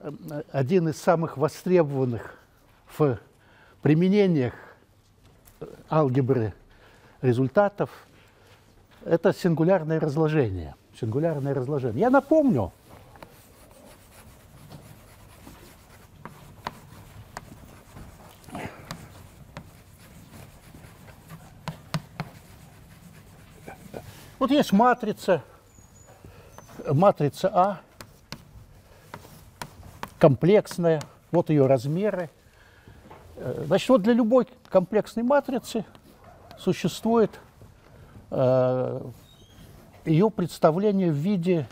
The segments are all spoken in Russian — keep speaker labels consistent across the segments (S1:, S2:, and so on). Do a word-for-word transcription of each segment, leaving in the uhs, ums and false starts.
S1: один из самых востребованных в применениях алгебры результатов – это сингулярное разложение. Сингулярное разложение. Я напомню, вот есть матрица, матрица А, комплексная, вот ее размеры. Значит, вот для любой комплексной матрицы существует э, ее представление в виде,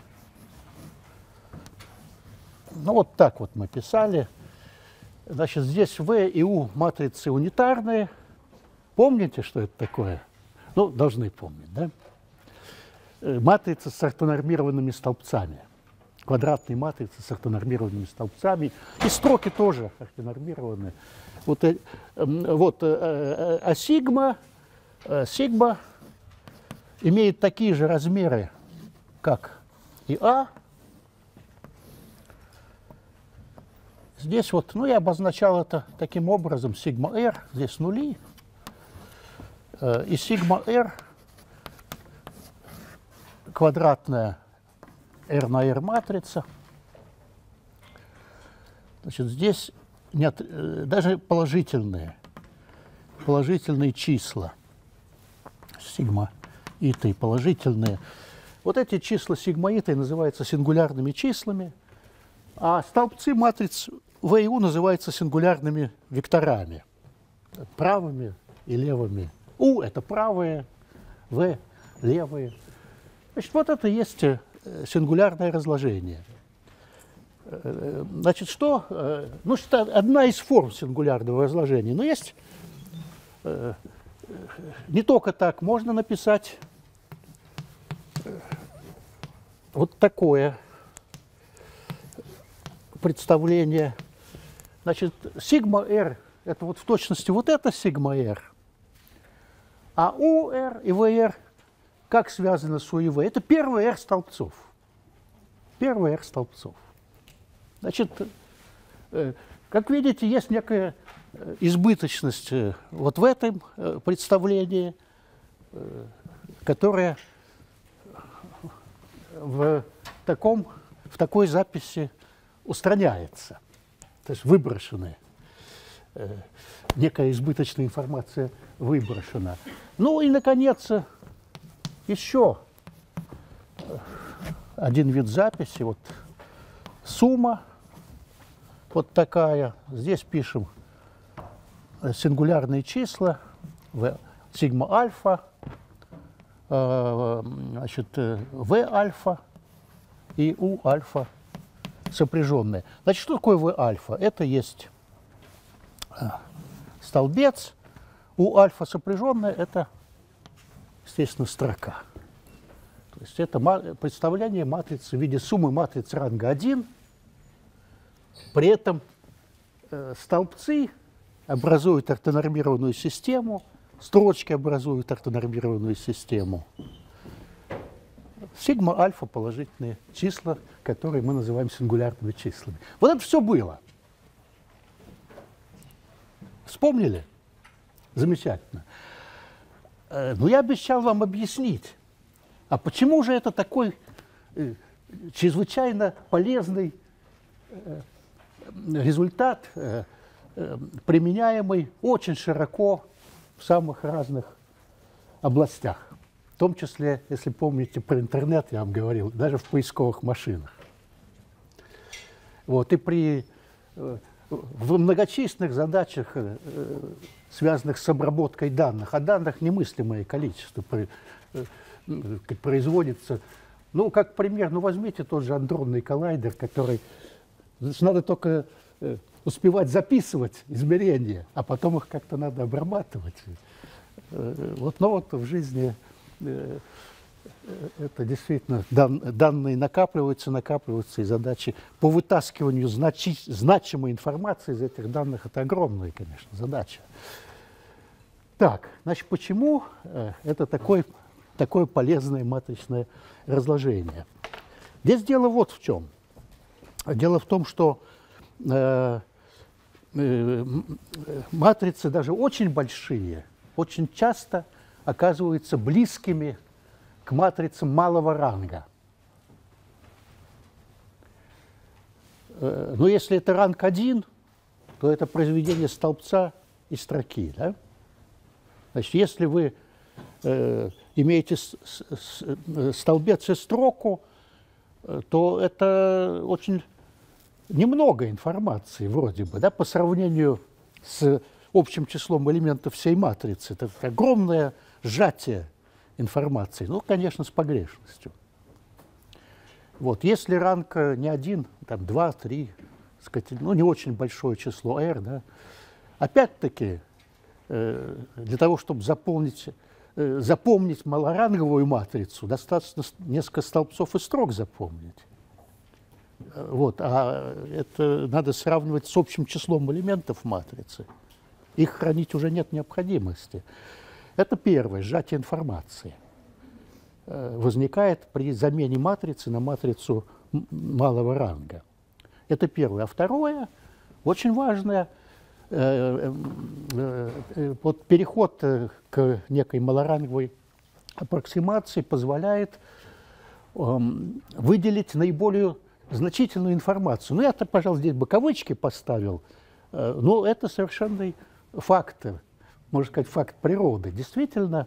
S1: ну вот так вот мы писали. Значит, здесь В и У матрицы унитарные. Помните, что это такое? Ну, должны помнить, да? Матрица с ортонормированными столбцами. Квадратные матрицы с ортонормированными столбцами. И строки тоже ортонормированные. Вот, вот, а сигма, сигма имеет такие же размеры, как и А. Здесь вот, ну, я обозначал это таким образом, сигма R, здесь нули. И сигма R квадратная R на R матрица. Значит, здесь нет, даже положительные, положительные числа, сигма и положительные. Вот эти числа сигма и называются сингулярными числами, а столбцы матриц В и У называются сингулярными векторами, правыми и левыми. У – это правые, В – левые. Значит, вот это есть сингулярное разложение. Значит, что? Ну, что одна из форм сингулярного разложения. Но есть не только так. Можно написать вот такое представление. Значит, сигма R – это вот в точности вот это сигма R. А У R и В R как связано с У и В? Это первый R столбцов. Первый R столбцов. Значит, как видите, есть некая избыточность вот в этом представлении, которая в, таком, в такой записи устраняется. То есть выброшенная, некая избыточная информация выброшена. Ну и, наконец, еще один вид записи. Вот сумма. Вот такая. Здесь пишем сингулярные числа, в, сигма альфа, э, значит, В альфа и У альфа сопряженные. Значит, что такое В альфа? Это есть столбец. У альфа сопряженная – это, естественно, строка. То есть это представление матрицы в виде суммы матриц ранга один. При этом э, столбцы образуют ортонормированную систему, строчки образуют ортонормированную систему. Сигма альфа – положительные числа, которые мы называем сингулярными числами. Вот это все было. Вспомнили? Замечательно. Э, но я обещал вам объяснить, а почему же это такой э, чрезвычайно полезный э, результат, э, э, применяемый очень широко в самых разных областях. В том числе, если помните про интернет, я вам говорил, даже в поисковых машинах. Вот, и при, э, в многочисленных задачах, э, связанных с обработкой данных, а данных немыслимое количество при, э, производится. Ну, как пример, ну, возьмите тот же андронный коллайдер, который... Значит, надо только э, успевать записывать измерения, а потом их как-то надо обрабатывать. Э, вот, но вот в жизни э, это действительно дан, данные накапливаются, накапливаются, и задачи по вытаскиванию значи, значимой информации из этих данных – это огромная, конечно, задача. Так, значит, почему э, это такой, такое полезное матричное разложение? Здесь дело вот в чем. Дело в том, что э, э, матрицы, даже очень большие, очень часто оказываются близкими к матрицам малого ранга. Э, но если это ранг один, то это произведение столбца и строки. Да? Значит, если вы э, имеете с, с, с, столбец и строку, то это очень немного информации вроде бы, да, по сравнению с общим числом элементов всей матрицы. Это огромное сжатие информации, ну, конечно, с погрешностью. Вот, если ранг не один, там два, три, ну, не очень большое число R, да, опять-таки, э, для того, чтобы заполнить, э, запомнить малоранговую матрицу, достаточно несколько столбцов и строк запомнить. Вот, а это надо сравнивать с общим числом элементов матрицы. Их хранить уже нет необходимости. Это первое, сжатие информации. Возникает при замене матрицы на матрицу малого ранга. Это первое. А второе, очень важное, вот переход к некой малоранговой аппроксимации позволяет выделить наиболее значительную информацию. Ну, я-то, пожалуй, здесь бы кавычки поставил, но это совершенный факт, можно сказать, факт природы. Действительно,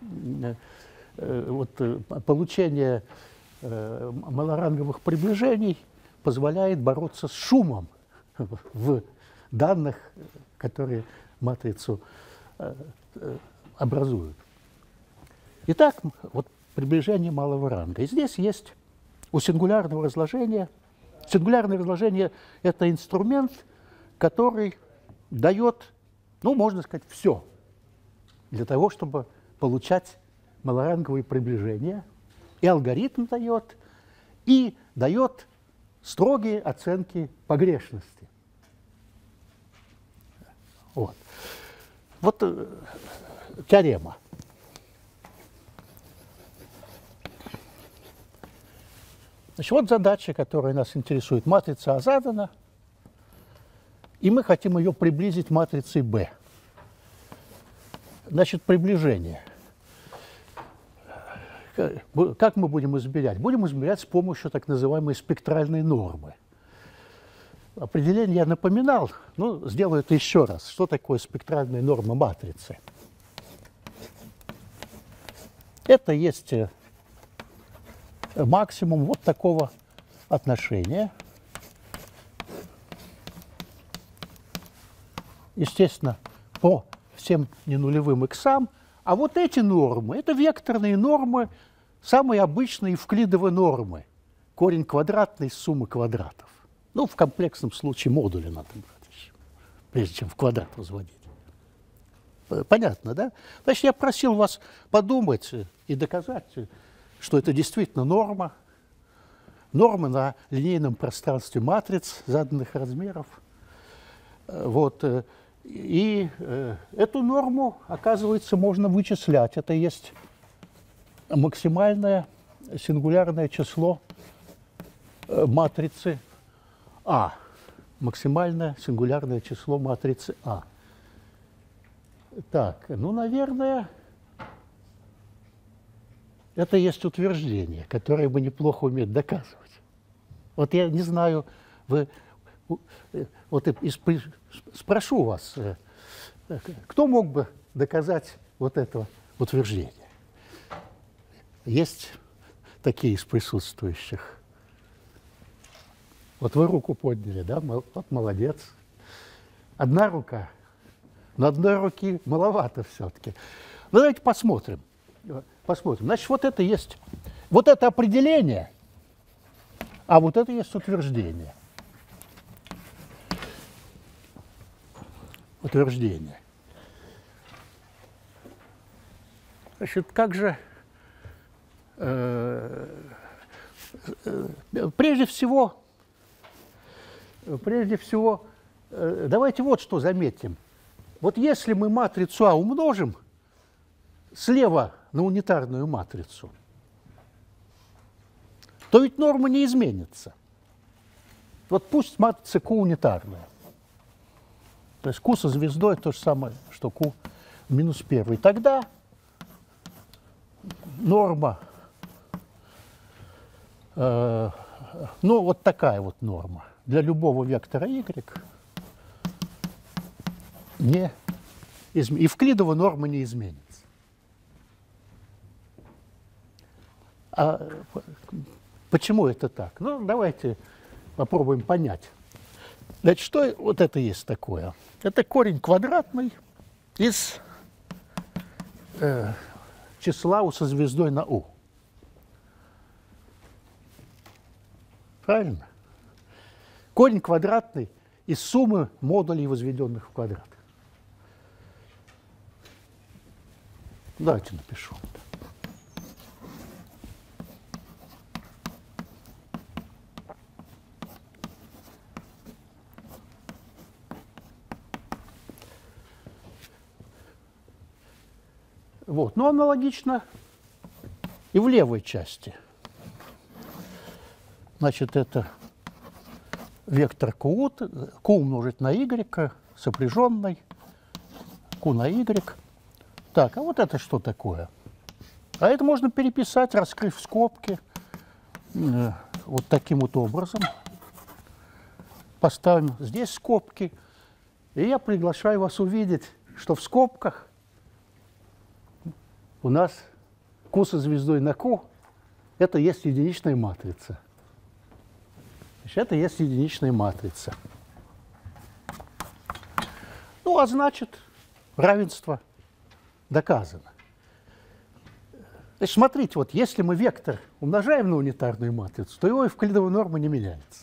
S1: вот, получение малоранговых приближений позволяет бороться с шумом в данных, которые матрицу образуют. Итак, вот приближение малого ранга. И здесь есть у сингулярного разложения. Сингулярное разложение – это инструмент, который дает, ну, можно сказать, все для того, чтобы получать малоранговые приближения. И алгоритм дает, и дает строгие оценки погрешности. Вот, вот э, теорема. Значит, вот задача, которая нас интересует. Матрица А задана, и мы хотим ее приблизить матрицей Б. Значит, приближение. Как мы будем измерять? Будем измерять с помощью так называемой спектральной нормы. Определение я напоминал, но сделаю это еще раз. Что такое спектральная норма матрицы? Это есть максимум вот такого отношения. Естественно, по всем ненулевым иксам. А вот эти нормы, это векторные нормы, самые обычные евклидовые нормы. Корень квадратный из суммы квадратов. Ну, в комплексном случае модули надо брать еще, прежде чем в квадрат возводить. Понятно, да? Значит, я просил вас подумать и доказать, что это действительно норма. Норма на линейном пространстве матриц заданных размеров. Вот. И эту норму, оказывается, можно вычислять. Это есть максимальное сингулярное число матрицы А. Максимальное сингулярное число матрицы А. Так, ну, наверное, это есть утверждение, которое бы неплохо уметь доказывать. Вот я не знаю, вы, вот и спрошу вас, кто мог бы доказать вот это утверждение? Есть такие из присутствующих? Вот вы руку подняли, да? Вот молодец. Одна рука. Но одной руки маловато все-таки. Ну, давайте посмотрим. Посмотрим. Значит, вот это есть, вот это определение, а вот это есть утверждение. Утверждение. Значит, как же, э, э, прежде всего, прежде всего, э, давайте вот что заметим. Вот если мы матрицу А умножим слева на унитарную матрицу, то ведь норма не изменится. Вот пусть матрица Q унитарная. То есть Q со звездой то же самое, что Q минус первый. Тогда норма, э, ну вот такая вот норма для любого вектора y не изменится. Евклидова норма не изменится. А почему это так? Ну, давайте попробуем понять. Значит, что вот это есть такое? Это корень квадратный из э, числа u со звездой на u. Правильно? Корень квадратный из суммы модулей, возведенных в квадрат. Давайте напишу. Вот. Но аналогично и в левой части. Значит, это вектор Q, Q умножить на y, сопряженный, Q на y. Так, а вот это что такое? А это можно переписать, раскрыв скобки, э, вот таким вот образом. Поставим здесь скобки. И я приглашаю вас увидеть, что в скобках у нас Q со звездой на Q – это есть единичная матрица. Значит, это есть единичная матрица. Ну, а значит, равенство доказано. Значит, смотрите, вот если мы вектор умножаем на унитарную матрицу, то его евклидова норма не меняется.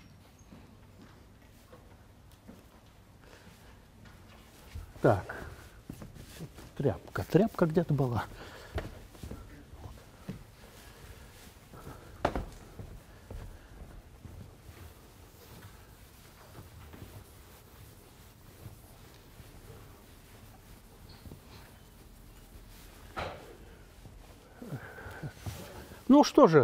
S1: Так, тряпка, тряпка где-то была. Ну что же,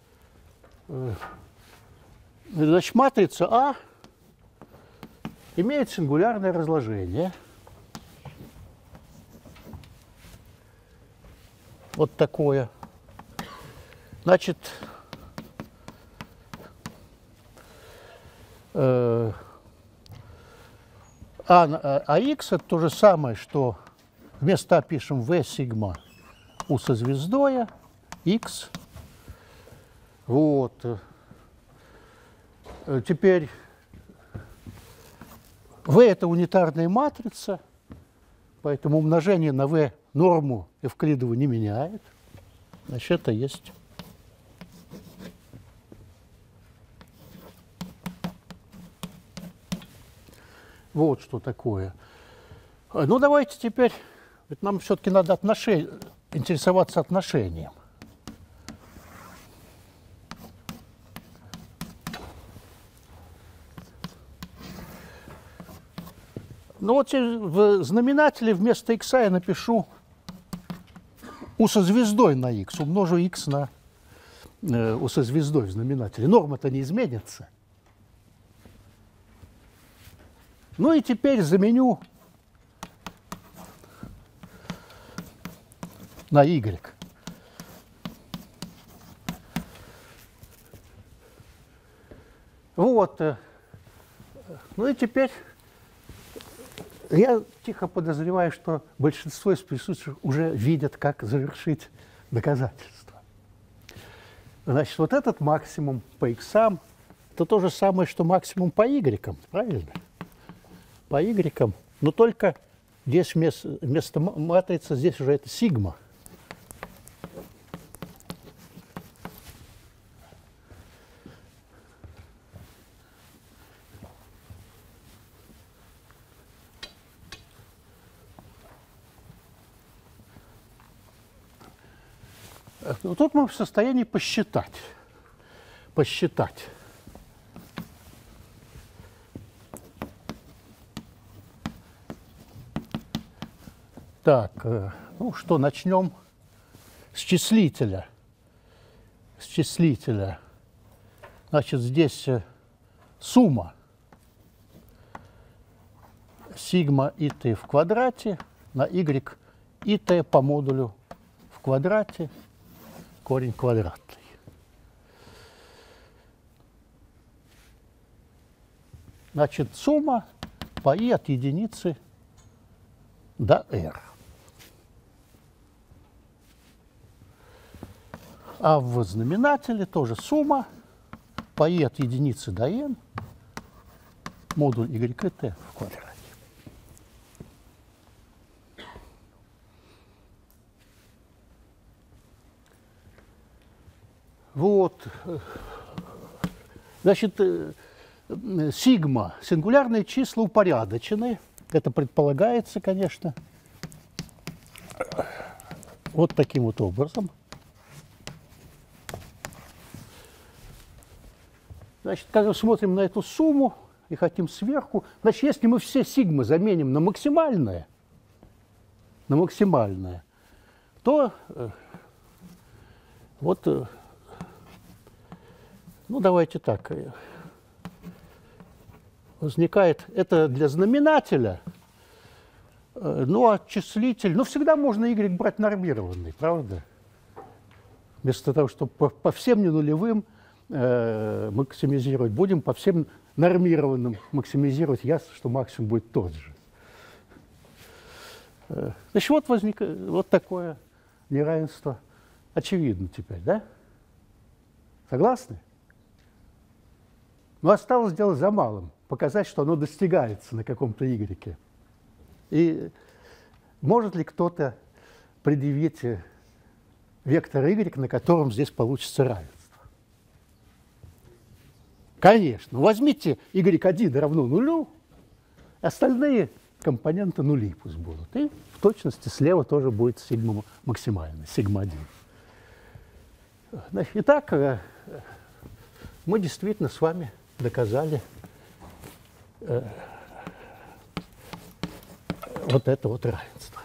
S1: значит, матрица А имеет сингулярное разложение. Вот такое. Значит, э, а, а, а x это то же самое, что вместо А пишем v сигма u со звездой x. Вот. Теперь v это унитарная матрица, поэтому умножение на v норму Евклидову не меняет. Значит, это есть вот что такое. Ну, давайте теперь, ведь нам все-таки надо отношение, интересоваться отношением. Ну вот в знаменателе вместо x я напишу u со звездой на x, умножу x на э, u со звездой в знаменателе. Норма-то не изменится. Ну и теперь заменю на y. Вот. Ну и теперь я тихо подозреваю, что большинство из присутствующих уже видят, как завершить доказательство. Значит, вот этот максимум по иксам – это то же самое, что максимум по y, правильно? По y, но только здесь вместо, вместо матрицы здесь уже это сигма. Тут мы в состоянии посчитать. Посчитать. Так, ну что, начнем с числителя. С числителя. Значит, здесь сумма сигма ит в квадрате на y ит по модулю в квадрате корень квадратный. Значит, сумма по и от единицы до r. А в знаменателе тоже сумма по и от единицы до n модуль y ит в квадрате. Вот. Значит, сигма, сингулярные числа упорядочены. Это предполагается, конечно, вот таким вот образом. Значит, когда мы смотрим на эту сумму и хотим сверху, значит, если мы все сигмы заменим на максимальное, на максимальное, то э, вот, э, ну, давайте так, э, возникает, это для знаменателя, э, ну, а числитель, ну, всегда можно y брать нормированный, правда? Вместо того, чтобы по, по всем ненулевым э, максимизировать, будем по всем нормированным максимизировать, ясно, что максимум будет тот же. Э, значит, вот возникает вот такое неравенство. Очевидно теперь, да? Согласны? Но осталось дело за малым. Показать, что оно достигается на каком-то y. И может ли кто-то предъявить вектор y, на котором здесь получится равенство? Конечно. Возьмите y один равно нулю, остальные компоненты нули пусть будут. И в точности слева тоже будет сигма максимальная, сигма один. Итак, мы действительно с вами доказали э, вот это вот равенство.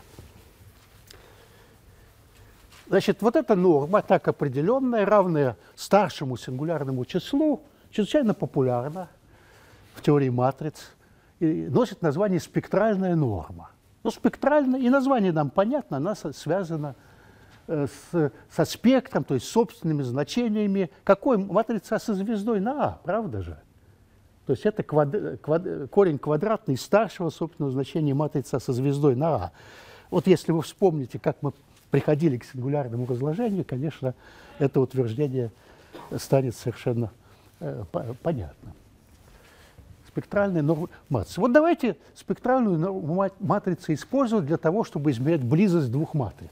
S1: Значит, вот эта норма, так определенная, равная старшему сингулярному числу, чрезвычайно популярна в теории матриц и носит название спектральная норма. Ну, спектральная, и название нам понятно, она связана э, с, со спектром, то есть собственными значениями. Какой матрица со звездой на А, правда же? То есть это квад... Квад... корень квадратный старшего собственного значения матрицы со звездой на А. Вот если вы вспомните, как мы приходили к сингулярному разложению, конечно, это утверждение станет совершенно э, понятным. Спектральная норма матрицы. Вот давайте спектральную норму матрицы использовать для того, чтобы измерять близость двух матриц.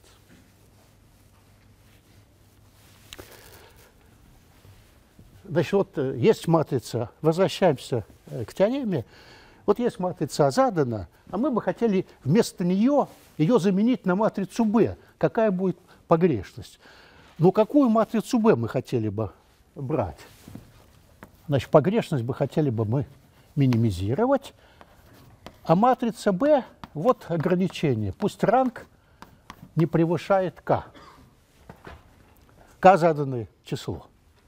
S1: Значит, вот есть матрица, возвращаемся к теореме, вот есть матрица А задана, а мы бы хотели вместо нее ее заменить на матрицу Б. Какая будет погрешность? Ну, какую матрицу Б мы хотели бы брать? Значит, погрешность бы хотели бы мы минимизировать, а матрица Б, вот ограничение, пусть ранг не превышает К. К заданное число.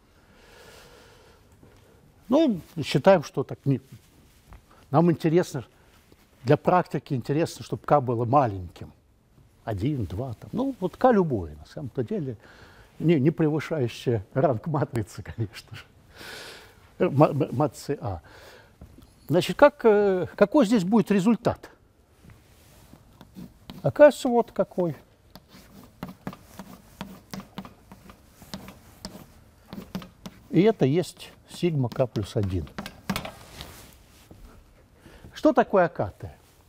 S1: Ну, считаем, что так не... Нам интересно, для практики интересно, чтобы К было маленьким. Один, два, там. Ну, вот К любое, на самом-то деле, не, не превышающее ранг матрицы, конечно же. Матрицы А. Значит, как, какой здесь будет результат? Оказывается, вот какой. И это есть сигма К плюс один. Что такое АКТ?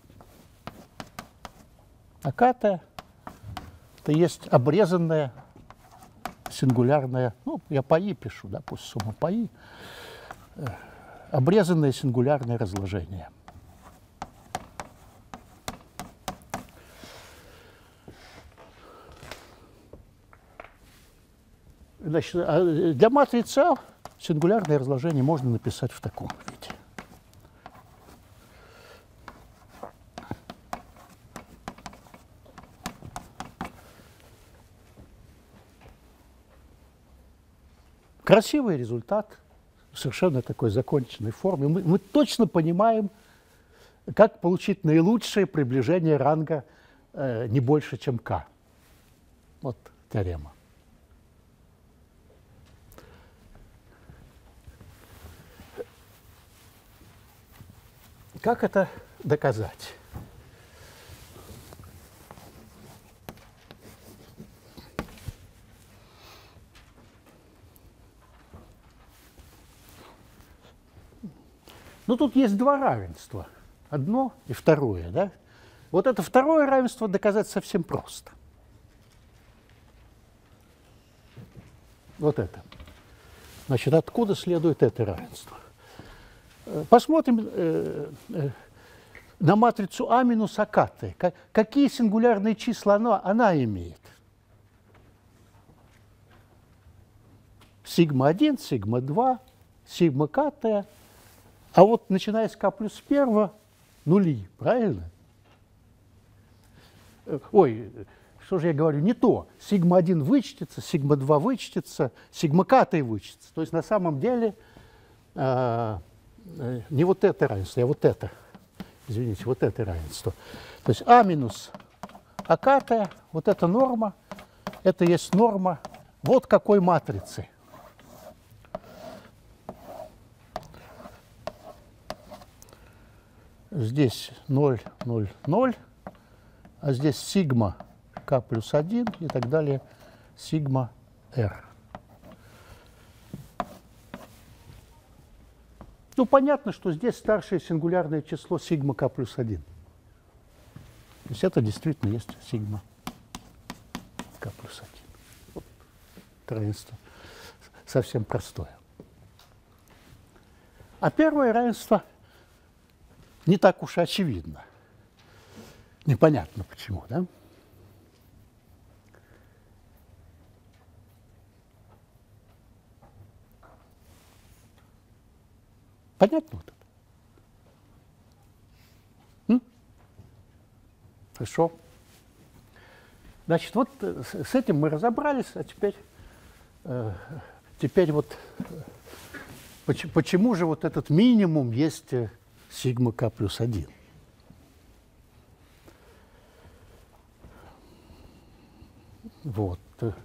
S1: АКТ – это есть обрезанная сингулярная, ну, я по И пишу, да, пусть сумма по И, обрезанное сингулярное разложение. Значит, для матрицы А сингулярное разложение можно написать в таком виде. Красивый результат. в совершенно такой законченной форме. Мы, мы точно понимаем, как получить наилучшее приближение ранга э, не больше, чем k. Вот теорема. Как это доказать? Ну, тут есть два равенства. Одно и второе, да? Вот это второе равенство доказать совсем просто. Вот это. Значит, откуда следует это равенство? Посмотрим э, э, на матрицу А минус АКТ. Какие сингулярные числа она, она имеет? Сигма один, сигма два, сигма КТ. А вот начиная с k плюс первого, нули, правильно? Ой, что же я говорю, не то. Сигма один вычтется, сигма два вычтется, сигма КТ вычтется. То есть на самом деле э, не вот это равенство, а вот это. Извините, вот это равенство. То есть А минус АКТ, вот эта норма, это есть норма вот какой матрицы. Здесь ноль, ноль, ноль, а здесь сигма k плюс один и так далее, сигма r. Ну, понятно, что здесь старшее сингулярное число сигма k плюс один. То есть это действительно есть сигма k плюс один. Вот равенство совсем простое. А первое равенство не так уж и очевидно. Непонятно почему, да? Понятно вот это? М? Хорошо. Значит, вот с этим мы разобрались, а теперь, э, теперь вот почему, почему же вот этот минимум есть сигма k плюс один? Вот.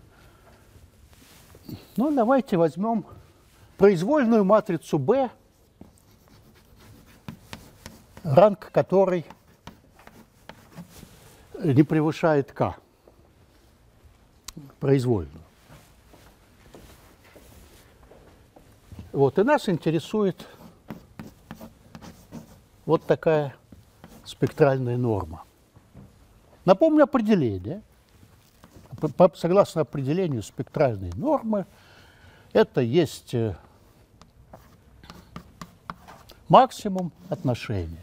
S1: Ну, давайте возьмем произвольную матрицу B, ранг которой не превышает k. Произвольную. Вот, и нас интересует вот такая спектральная норма. Напомню определение. Согласно определению спектральной нормы, это есть максимум отношения.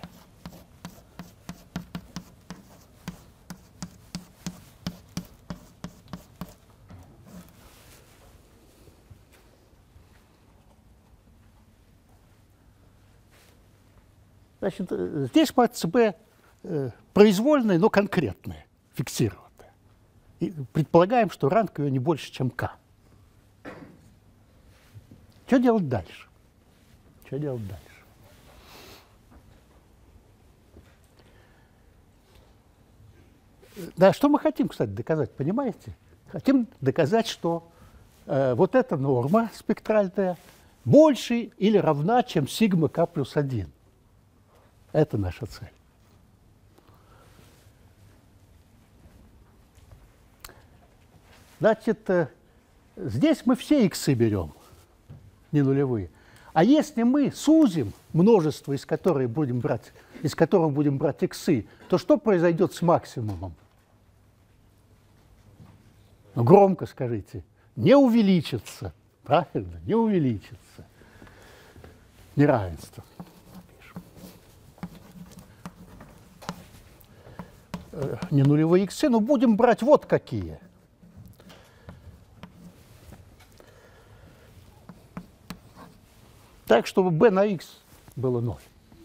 S1: Значит, здесь матрица B произвольная, но конкретная, фиксированная. И предполагаем, что ранг ее не больше, чем k. Что делать дальше? Что делать дальше? Да, что мы хотим, кстати, доказать, понимаете? Хотим доказать, что э, вот эта норма спектральная больше или равна, чем сигма k плюс один. Это наша цель. Значит, э, здесь мы все иксы берем, не нулевые. А если мы сузим множество, из которых будем брать, из которых будем брать иксы, то что произойдет с максимумом? Ну, громко скажите. Не увеличится. Правильно? Не увеличится. Неравенство. Не нулевые иксы, но будем брать вот какие. Так, чтобы b на x было ноль.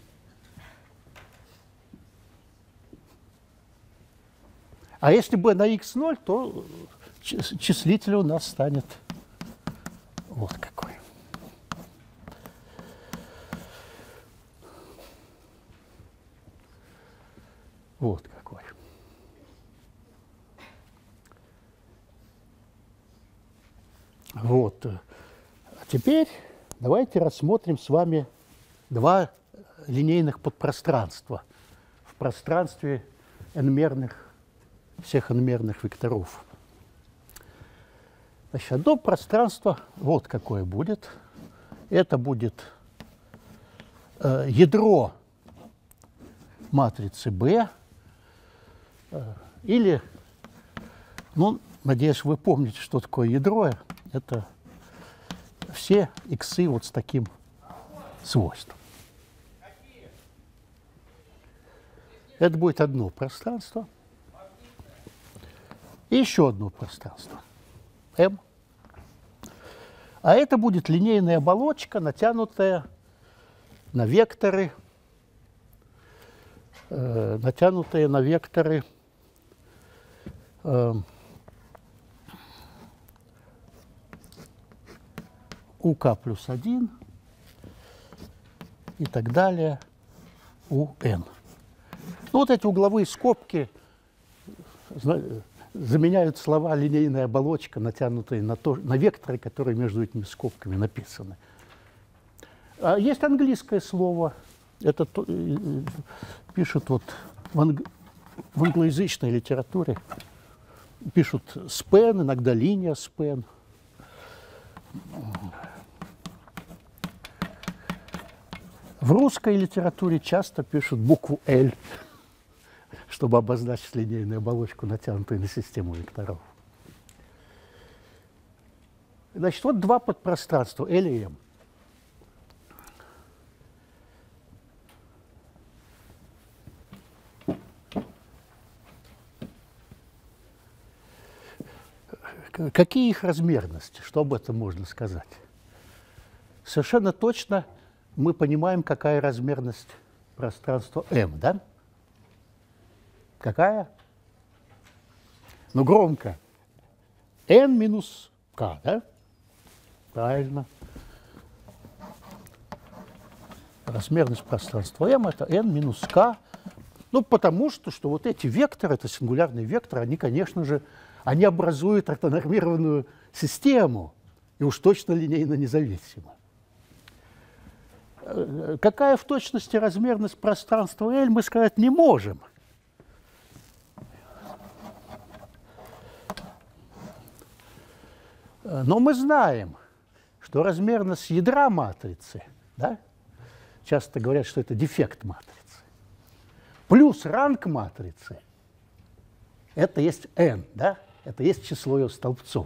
S1: А если b на x ноль, то числитель у нас станет вот какой. Вот какой. Вот. А теперь давайте рассмотрим с вами два линейных подпространства в пространстве n-мерных, всех n-мерных векторов. Значит, одно пространство вот какое будет. Это будет э, ядро матрицы B, э, или, ну, надеюсь, вы помните, что такое ядро. Это все иксы вот с таким свойством. Это будет одно пространство. И еще одно пространство. M. А это будет линейная оболочка, натянутая на векторы, э, натянутая на векторы э, УК плюс один и так далее у n. Ну, вот эти угловые скобки заменяют слова линейная оболочка, натянутые на, то, на векторы, которые между этими скобками написаны. А есть английское слово, это то, пишут вот в, анг, в англоязычной литературе, пишут span, иногда линия span. В русской литературе часто пишут букву L, чтобы обозначить линейную оболочку, натянутую на систему векторов. Значит, вот два подпространства, L и M. Какие их размерности? Что об этом можно сказать? Совершенно точно мы понимаем, какая размерность пространства M, да? Какая? Ну, громко. N минус K, да? Правильно. Размерность пространства M – это N минус K. Ну, потому что, что вот эти векторы, это сингулярные векторы, они, конечно же, они образуют ортонормированную систему, и уж точно линейно независимо. Какая в точности размерность пространства L, мы сказать не можем. Но мы знаем, что размерность ядра матрицы, да, часто говорят, что это дефект матрицы, плюс ранг матрицы, это есть n, да, это есть число ее столбцов.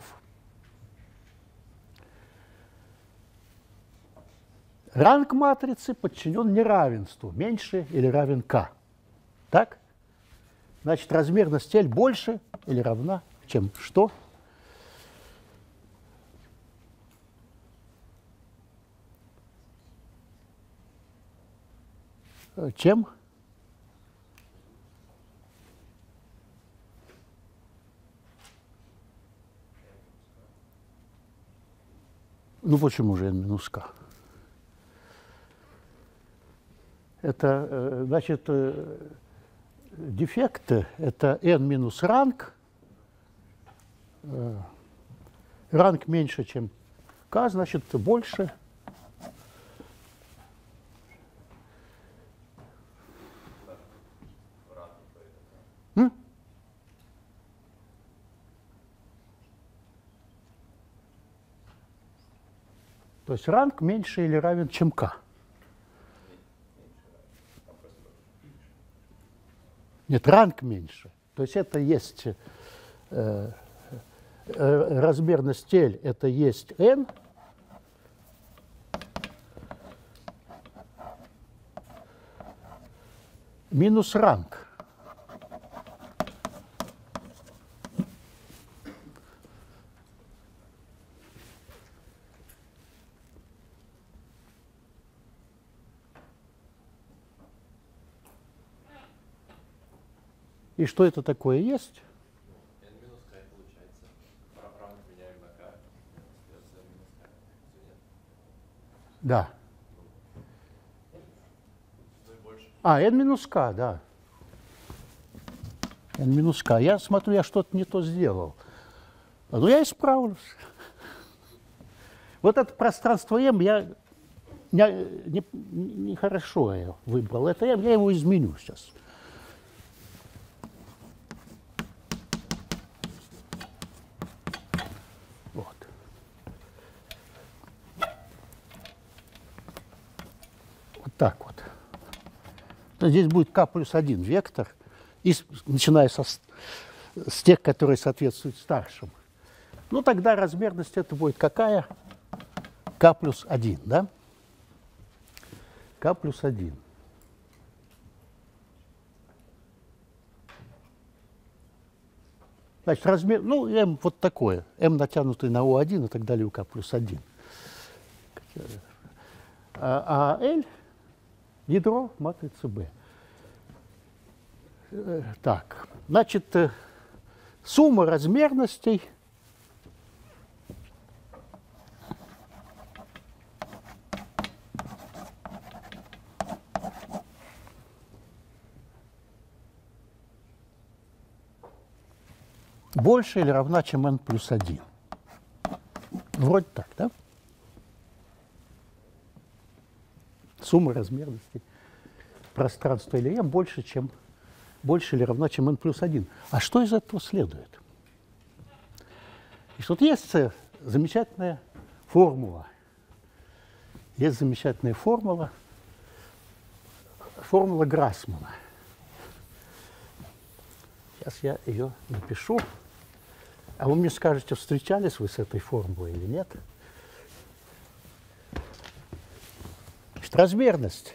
S1: Ранг матрицы подчинен неравенству, меньше или равен k. Так? Значит, размерность L больше или равна, чем что? Чем? Ну, почему же n минус k? Это, значит, дефекты – это n минус ранг. Ранг меньше, чем k, значит, больше. М? То есть ранг меньше или равен, чем k. Нет, ранг меньше. То есть это есть э, э, размерность L, это есть n. Минус ранг. И что это такое есть?
S2: N минус k получается. Ранг меняем на k.
S1: Да.
S2: Ну и больше.
S1: А, n минус k, да. n минус k. Я смотрю, я что-то не то сделал. Ну, я исправлюсь. Вот это пространство m я не, не, не хорошо я выбрал. Это m, я его изменю сейчас. Вот. Вот так вот. Здесь будет k плюс один вектор, и, начиная со, с тех, которые соответствуют старшим. Ну, тогда размерность это будет какая? K плюс один, да? K плюс один. Значит, размер, ну, m вот такое. m натянутый на о один и так далее у k плюс один. А, а L – ядро матрицы B. Так, значит, сумма размерностей больше или равна, чем n плюс один. Вроде так, да? Сумма размерностей пространства или m больше, чем, больше или равна, чем n плюс один. А что из этого следует? И тут есть замечательная формула. Есть замечательная формула, формула Грассмана. Сейчас я ее напишу. А вы мне скажете, встречались вы с этой формулой или нет? Значит, размерность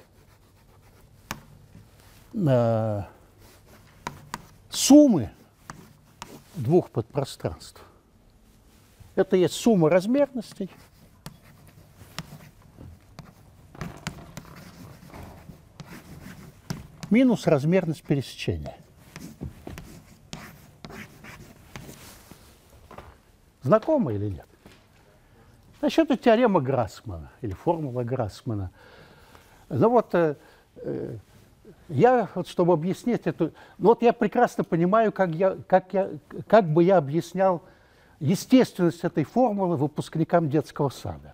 S1: э, суммы двух подпространств. Это есть сумма размерностей минус размерность пересечения. Знакомо или нет? Значит, это теорема Грассмана или формула Грассмана. Ну вот, э, э, я, вот, чтобы объяснить эту... Ну вот я прекрасно понимаю, как, я, как, я, как бы я объяснял естественность этой формулы выпускникам детского сада.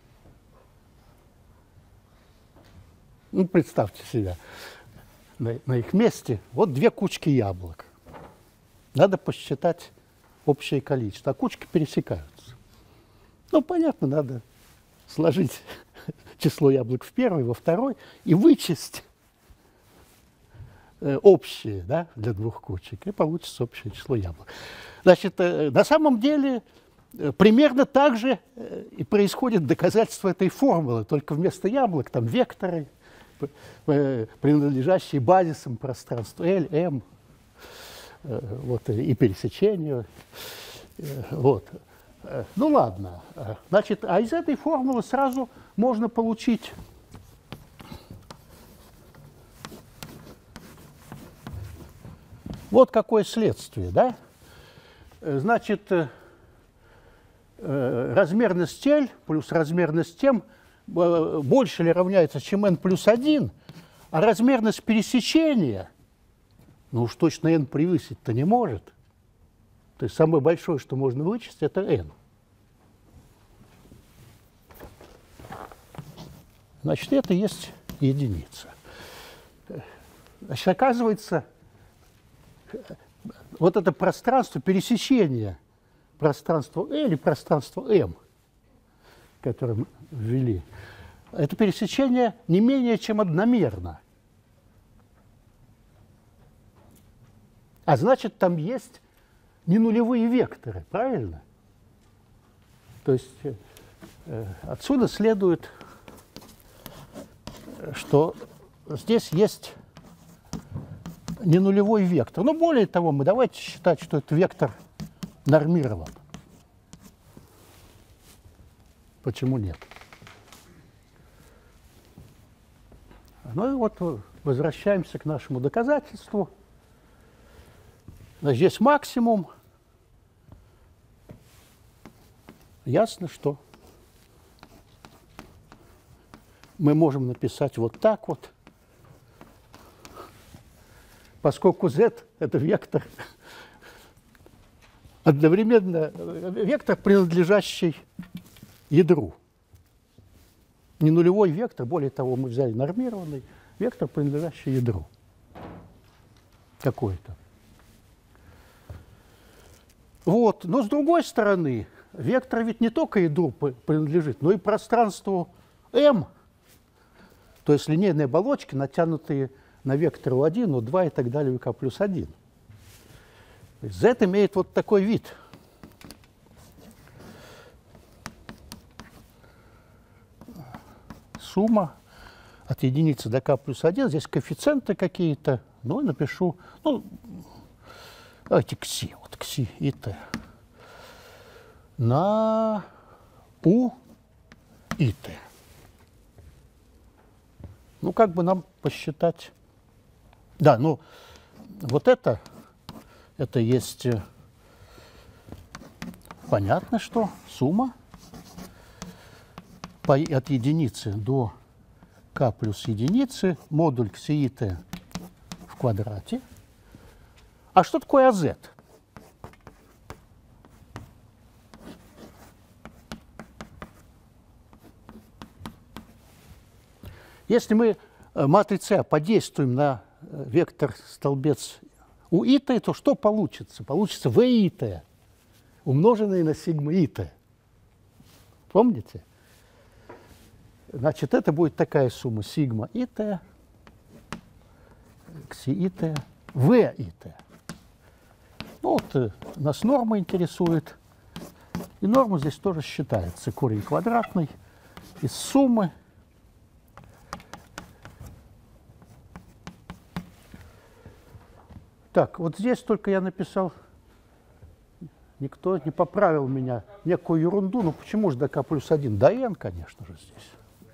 S1: Ну, представьте себе, на, на их месте вот две кучки яблок. Надо посчитать общее количество, а кучки пересекаются. Ну, понятно, надо сложить число яблок в первой, во второй и вычесть э, общее, да, для двух кучек, и получится общее число яблок. Значит, э, на самом деле э, примерно так же э, и происходит доказательство этой формулы, только вместо яблок там векторы, э, принадлежащие базисам пространства L, M, вот, и пересечению. Вот. Ну ладно. Значит, а из этой формулы сразу можно получить вот какое следствие, да? Значит, размерность L плюс размерность M больше или равняется, чем n плюс один, а размерность пересечения, ну уж точно n превысить-то не может. То есть самое большое, что можно вычесть, это n. Значит, это есть единица. Значит, оказывается, вот это пространство пересечения пространства L и пространства M, которое мы ввели, это пересечение не менее чем одномерно. А значит, там есть не нулевые векторы, правильно? То есть э, отсюда следует, что здесь есть не нулевой вектор. Но более того, мы давайте считать, что этот вектор нормирован. Почему нет? Ну и вот возвращаемся к нашему доказательству. Значит, здесь максимум. Ясно, что мы можем написать вот так вот. поскольку z – это вектор, одновременно вектор, принадлежащий ядру. Не нулевой вектор, более того, мы взяли нормированный вектор, принадлежащий ядру. Какой-то. Вот. Но с другой стороны, вектор ведь не только ядру принадлежит, но и пространству m, то есть линейные оболочки, натянутые на вектор у один, у два и так далее, у k плюс один. Z имеет вот такой вид. Сумма от единицы до k плюс один. Здесь коэффициенты какие-то. Ну, напишу, ну, давайте кси, вот кси и t. На u и t. Ну, как бы нам посчитать. Да, ну, вот это, это есть, понятно, что сумма по, от единицы до k плюс единицы, модуль кси и t в квадрате. А что такое az? Если мы матрицей А подействуем на вектор столбец у ит, то что получится? Получится v и t, умноженное на сигма и t. Помните? Значит, это будет такая сумма сигма и t, кси и t, v и t. Ну, вот нас норма интересует. И норма здесь тоже считается. Корень квадратный из суммы. Так, вот здесь только я написал, никто не поправил меня, некую ерунду. Ну почему же до k плюс один? До n, конечно же, здесь.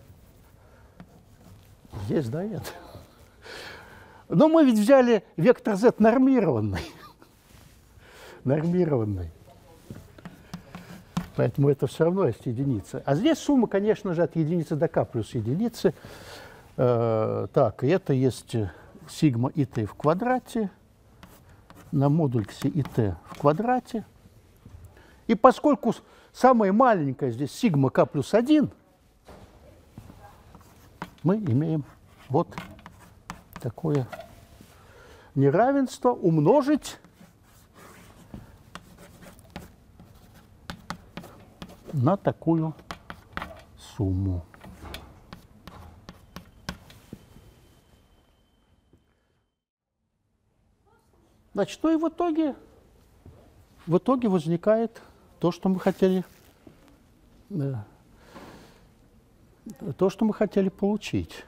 S1: Здесь до n. Но мы ведь взяли вектор z нормированный. Нормированный. Поэтому это все равно есть единица. А здесь сумма, конечно же, от единицы до k плюс единицы. Э, так, это есть сигма и t в квадрате на модуль кси и t в квадрате. И поскольку самое маленькое здесь сигма k плюс один, мы имеем вот такое неравенство умножить на такую сумму. Значит, ну и в итоге, в итоге возникает то, что мы хотели, то, что мы хотели получить.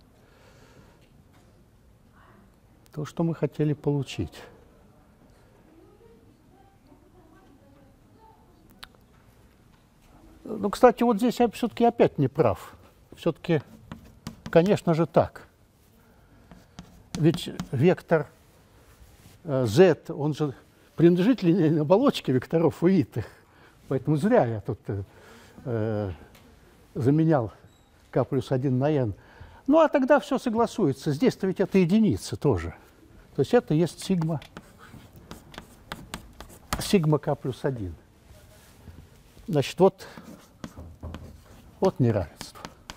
S1: То, что мы хотели получить. Ну, кстати, вот здесь я все-таки опять не прав. Все-таки, конечно же, так. Ведь вектор z, он же принадлежит линейной оболочке векторов уитых. Поэтому зря я тут э, заменял k плюс один на n. Ну, а тогда все согласуется. Здесь-то ведь это единица тоже. То есть это есть сигма, сигма k плюс один. Значит, вот, вот неравенство.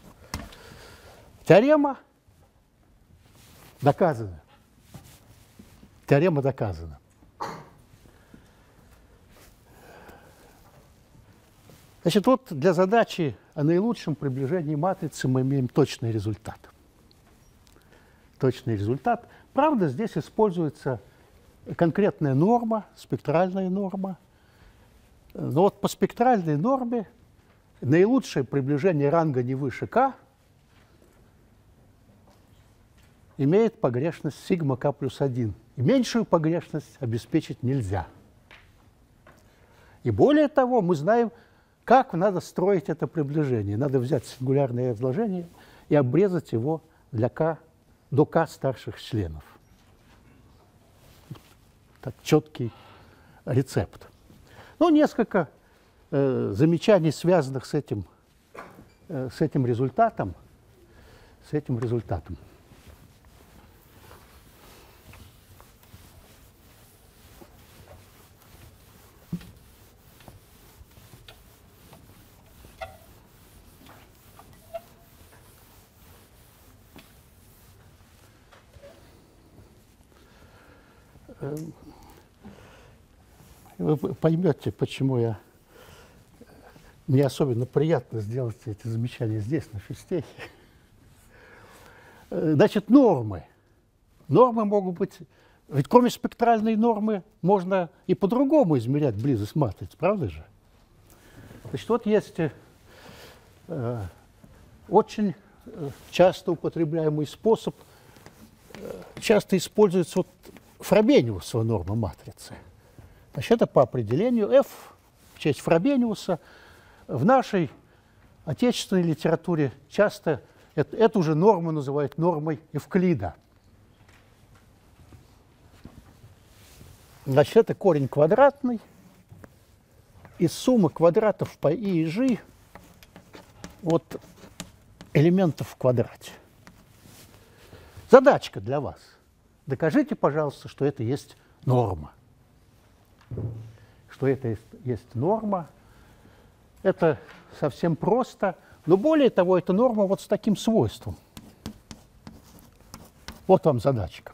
S1: Теорема доказана. Теорема доказана. Значит, вот для задачи о наилучшем приближении матрицы мы имеем точный результат. Точный результат. Правда, здесь используется конкретная норма, спектральная норма. Но вот по спектральной норме наилучшее приближение ранга не выше k имеет погрешность сигма k плюс один. И меньшую погрешность обеспечить нельзя. И более того, мы знаем, как надо строить это приближение. Надо взять сингулярное разложение и обрезать его для k, до k старших членов. Так, четкий рецепт. Ну, несколько э, замечаний, связанных с этим, э, с этим результатом. С этим результатом. Вы поймете, почему я... Мне особенно приятно сделать эти замечания здесь, на физтехе. Значит, нормы. Нормы могут быть... Ведь кроме спектральной нормы можно и по-другому измерять близость матриц, правда же? Значит, вот есть э, очень часто употребляемый способ, э, часто используется вот Фробениусова норма матрицы. Значит, это по определению F в честь Фробениуса. В нашей отечественной литературе часто это, эту же норму называют нормой Эвклида. Значит, это корень квадратный из суммы квадратов по и и g от элементов в квадрате. Задачка для вас. Докажите, пожалуйста, что это есть норма. Что это есть, есть норма. Это совсем просто. Но более того, это норма вот с таким свойством. Вот вам задачка.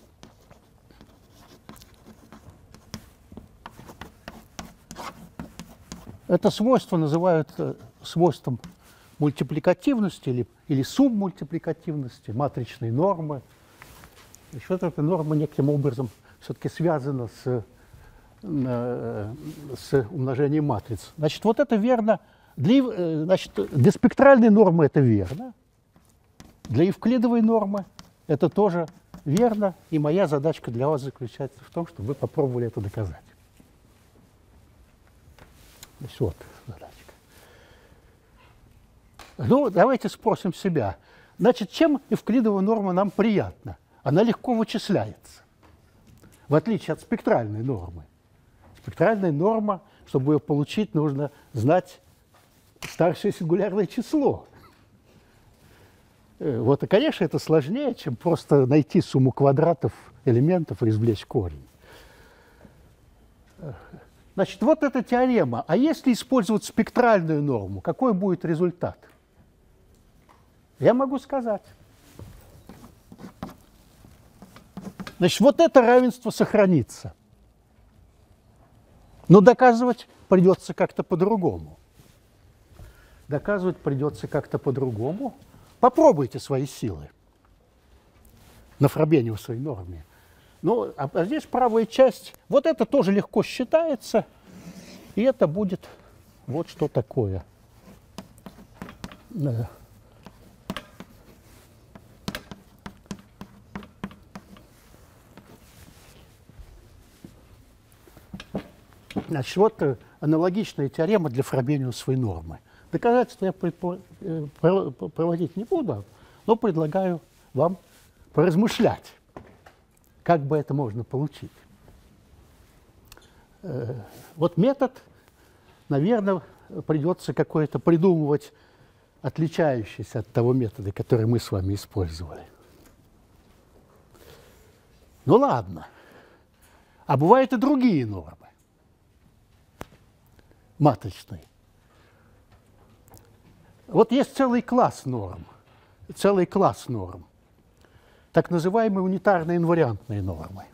S1: Это свойство называют свойством мультипликативности или, или субмультипликативности, матричной нормы. Значит, вот эта норма неким образом все-таки связана с, с умножением матриц. Значит, вот это верно. Для, значит, для спектральной нормы это верно. Для евклидовой нормы это тоже верно. И моя задачка для вас заключается в том, чтобы вы попробовали это доказать. Значит, вот задачка. Ну, давайте спросим себя. Значит, чем евклидовая норма нам приятна? Она легко вычисляется, в отличие от спектральной нормы. Спектральная норма, чтобы ее получить, нужно знать старшее сингулярное число. Вот, и, конечно, это сложнее, чем просто найти сумму квадратов элементов и извлечь корень. Значит, вот эта теорема. А если использовать спектральную норму, какой будет результат? Я могу сказать. Значит, вот это равенство сохранится. Но доказывать придется как-то по-другому. Доказывать придется как-то по-другому. Попробуйте свои силы на Фробениусовой норме. Ну, а, а здесь правая часть. Вот это тоже легко считается. И это будет вот что такое. Значит, вот аналогичная теорема для Фробениусовой нормы. Доказательства я проводить не буду, но предлагаю вам поразмышлять, как бы это можно получить. Вот метод, наверное, придется какой-то придумывать, отличающийся от того метода, который мы с вами использовали. Ну ладно. А бывают и другие нормы. Матричные. Вот есть целый класс норм. Целый класс норм. Так называемые унитарные инвариантные нормы.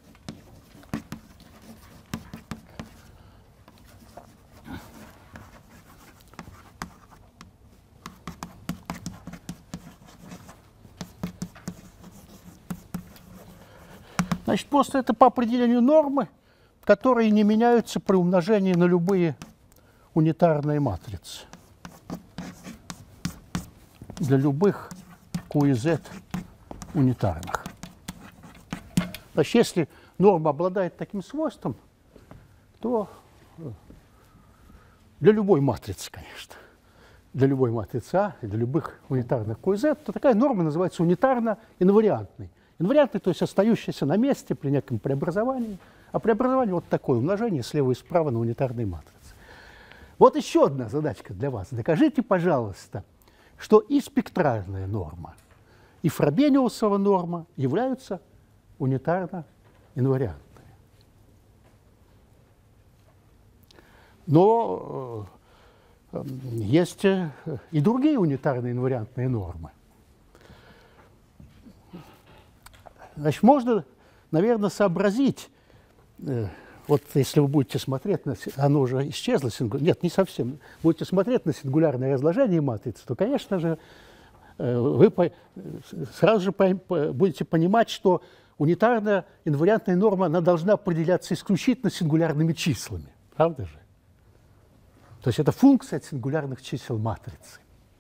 S1: Значит, просто это по определению нормы, которые не меняются при умножении на любые унитарные матрицы. Для любых Q и Z унитарных. Значит, если норма обладает таким свойством, то для любой матрицы, конечно, для любой матрицы А и для любых унитарных Q и Z, то такая норма называется унитарно-инвариантной. Инвариантный, то есть остающийся на месте при неком преобразовании. А преобразование вот такое умножение слева и справа на унитарные матрицы. Вот еще одна задачка для вас. Докажите, пожалуйста, что и спектральная норма, и Фробениусова норма являются унитарно-инвариантными. Но э, есть и другие унитарно-инвариантные нормы. Значит, можно наверное, сообразить, э, вот если вы будете смотреть, на, оно уже исчезло, сингу... нет, не совсем, будете смотреть на сингулярное разложение матрицы, то, конечно же, э, вы по... сразу же по... будете понимать, что унитарная инвариантная норма, она должна определяться исключительно сингулярными числами, правда же? То есть это функция от сингулярных чисел матрицы.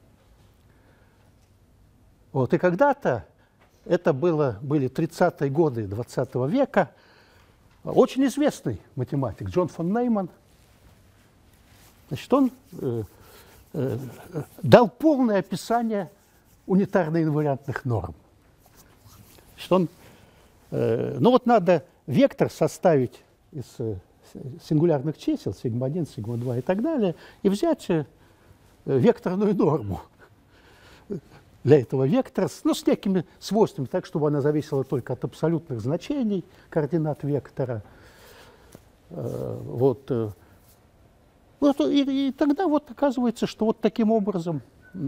S1: Вот, и когда-то, это было, были тридцатые годы двадцатого века, очень известный математик Джон фон Нейман, значит, он э, э, дал полное описание унитарно-инвариантных норм. Значит, он, э, ну вот надо вектор составить из э, сингулярных чисел, сигма один, сигма два и так далее, и взять э, векторную норму для этого вектора, ну, с некими свойствами, так, чтобы она зависела только от абсолютных значений координат вектора. Вот. Вот, и, и тогда вот оказывается, что вот таким образом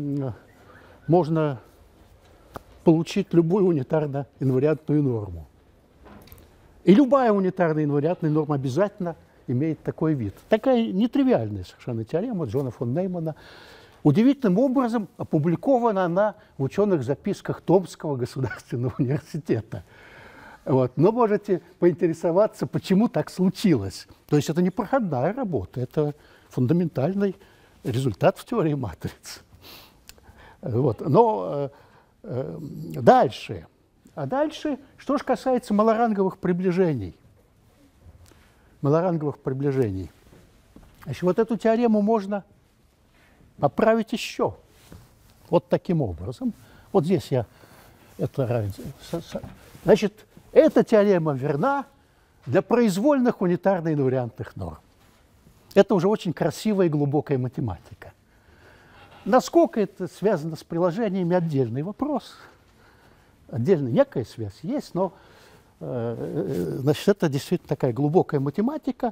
S1: можно получить любую унитарно-инвариантную норму. И любая унитарно-инвариантная норма обязательно имеет такой вид. Такая нетривиальная совершенно теорема Джона фон Неймана. Удивительным образом опубликована она в ученых записках Томского государственного университета. Вот. Но можете поинтересоваться, почему так случилось. То есть это не проходная работа, это фундаментальный результат в теории матриц. Вот. Но э, э, дальше. А дальше, что же касается малоранговых приближений. Малоранговых приближений. Значит, вот эту теорему можно поправить еще вот таким образом. Вот здесь я это значит, эта теорема верна для произвольных унитарно-инвариантных норм. Это уже очень красивая и глубокая математика. Насколько это связано с приложениями, отдельный вопрос. Отдельно некая связь есть, но э, значит, это действительно такая глубокая математика.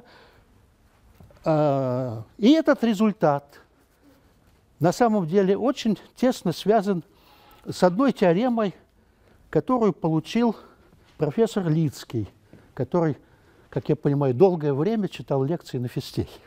S1: Э, и этот результат на самом деле очень тесно связан с одной теоремой, которую получил профессор Лицкий, который, как я понимаю, долгое время читал лекции на физтехе.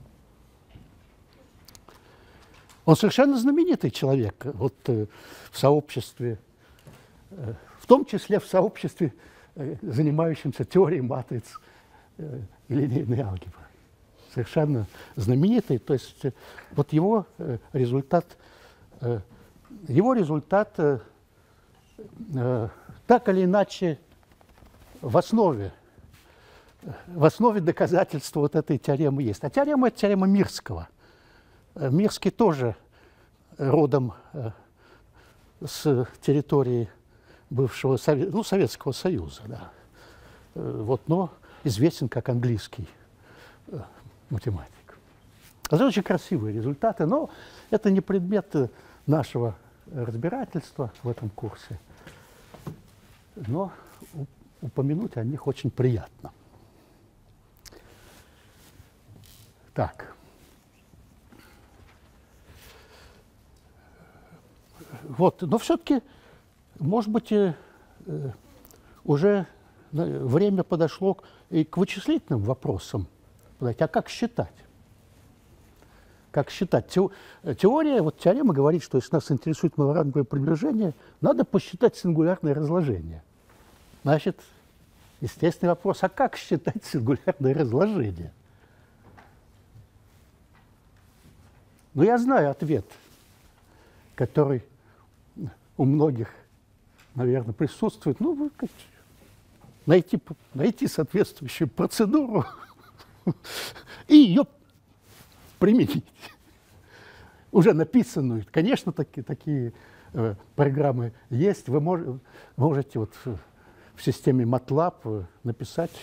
S1: Он совершенно знаменитый человек вот, э, в сообществе, э, в том числе в сообществе, э, занимающемся теорией матриц э, и линейной алгебры. Совершенно знаменитый, то есть э, вот его э, результат, э, его результат э, э, так или иначе в основе, в основе доказательства вот этой теоремы есть. А теорема – это теорема Мирского. Мирский тоже родом э, с территории бывшего Совет, ну, Советского Союза, да. э, вот, но известен как английский э, математик. Это очень красивые результаты, но это не предмет нашего разбирательства в этом курсе. Но упомянуть о них очень приятно. Так. Вот, но все-таки, может быть, э, уже время подошло и к вычислительным вопросам. А как считать? Как считать? Теория, вот теорема говорит, что если нас интересует малоранговое приближение, надо посчитать сингулярное разложение. Значит, естественный вопрос, а как считать сингулярное разложение? Ну, я знаю ответ, который у многих, наверное, присутствует. Ну, найти, найти соответствующую процедуру и ее применить. Уже написанную. Конечно, такие, такие э, программы есть. Вы мож, можете вот в, в системе MATLAB написать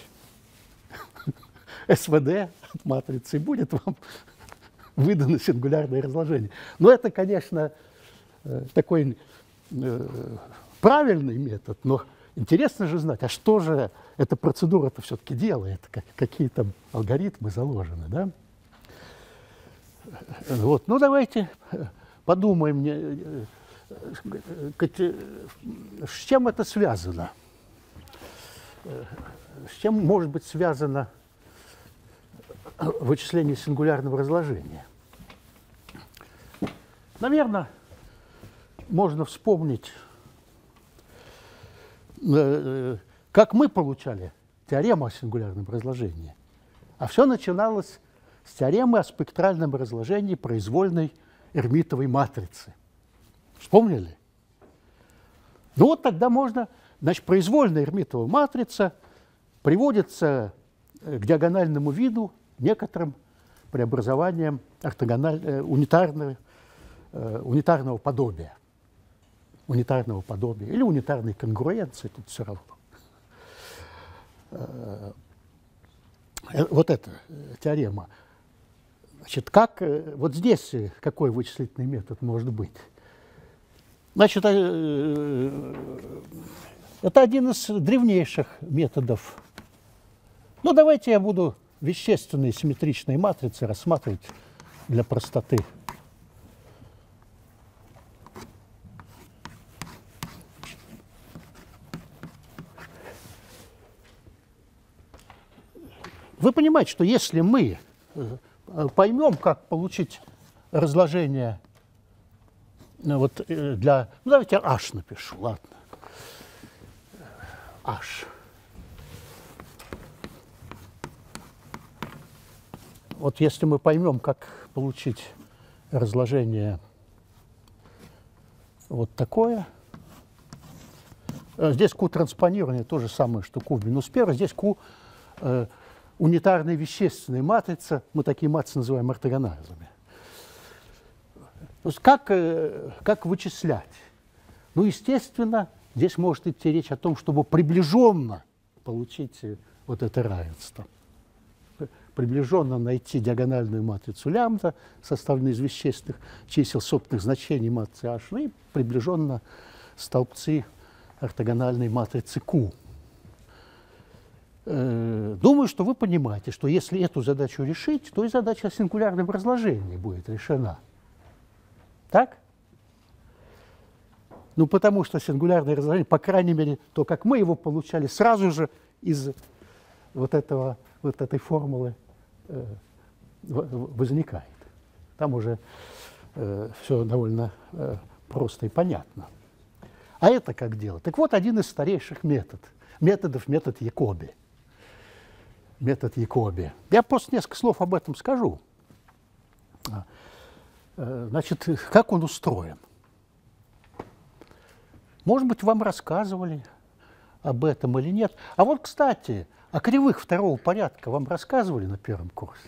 S1: эс ви ди от матрицы, и будет вам выдано сингулярное разложение. Но это, конечно, э, такой э, правильный метод, но интересно же знать, а что же эта процедура-то все-таки делает, как, какие там алгоритмы заложены, да? Вот. Ну, давайте подумаем, с чем это связано. с чем может быть связано вычисление сингулярного разложения? Наверное, можно вспомнить, как мы получали теорему о сингулярном разложении. А все начиналось с теоремы о спектральном разложении произвольной эрмитовой матрицы. Вспомнили? Ну вот тогда можно, значит, произвольная эрмитовая матрица приводится к диагональному виду некоторым преобразованием ортогональ... унитарного, унитарного подобия. Унитарного подобия или унитарной конгруенции, тут все равно. Вот эта теорема. Значит, как, вот здесь какой вычислительный метод может быть? Значит, это один из древнейших методов. Ну, давайте я буду вещественные симметричные матрицы рассматривать для простоты. Вы понимаете, что если мы поймем, как получить разложение вот для... Ну, давайте я H напишу, ладно. H. Вот если мы поймем, как получить разложение вот такое. Здесь Q транспонирование то же самое, что Q в минус первый. Здесь Q э, унитарная вещественная матрица. Мы такие матрицы называем ортогональными. То есть как, э, как вычислять? Ну, естественно, здесь может идти речь о том, чтобы приближенно получить вот это равенство. Приближенно найти диагональную матрицу лямбда, составленную из вещественных чисел собственных значений матрицы H, ну и приближенно столбцы ортогональной матрицы Q. Думаю, что вы понимаете, что если эту задачу решить, то и задача о сингулярном разложении будет решена. Так? Ну, потому что сингулярное разложение, по крайней мере, то, как мы его получали, сразу же из вот, этого, вот этой формулы э, возникает. Там уже э, все довольно э, просто и понятно. А это как делать? Так вот, один из старейших метод, методов, метод Якоби. Метод Якоби. Я просто несколько слов об этом скажу. Значит, как он устроен? Может быть, вам рассказывали об этом или нет. А вот, кстати, о кривых второго порядка вам рассказывали на первом курсе?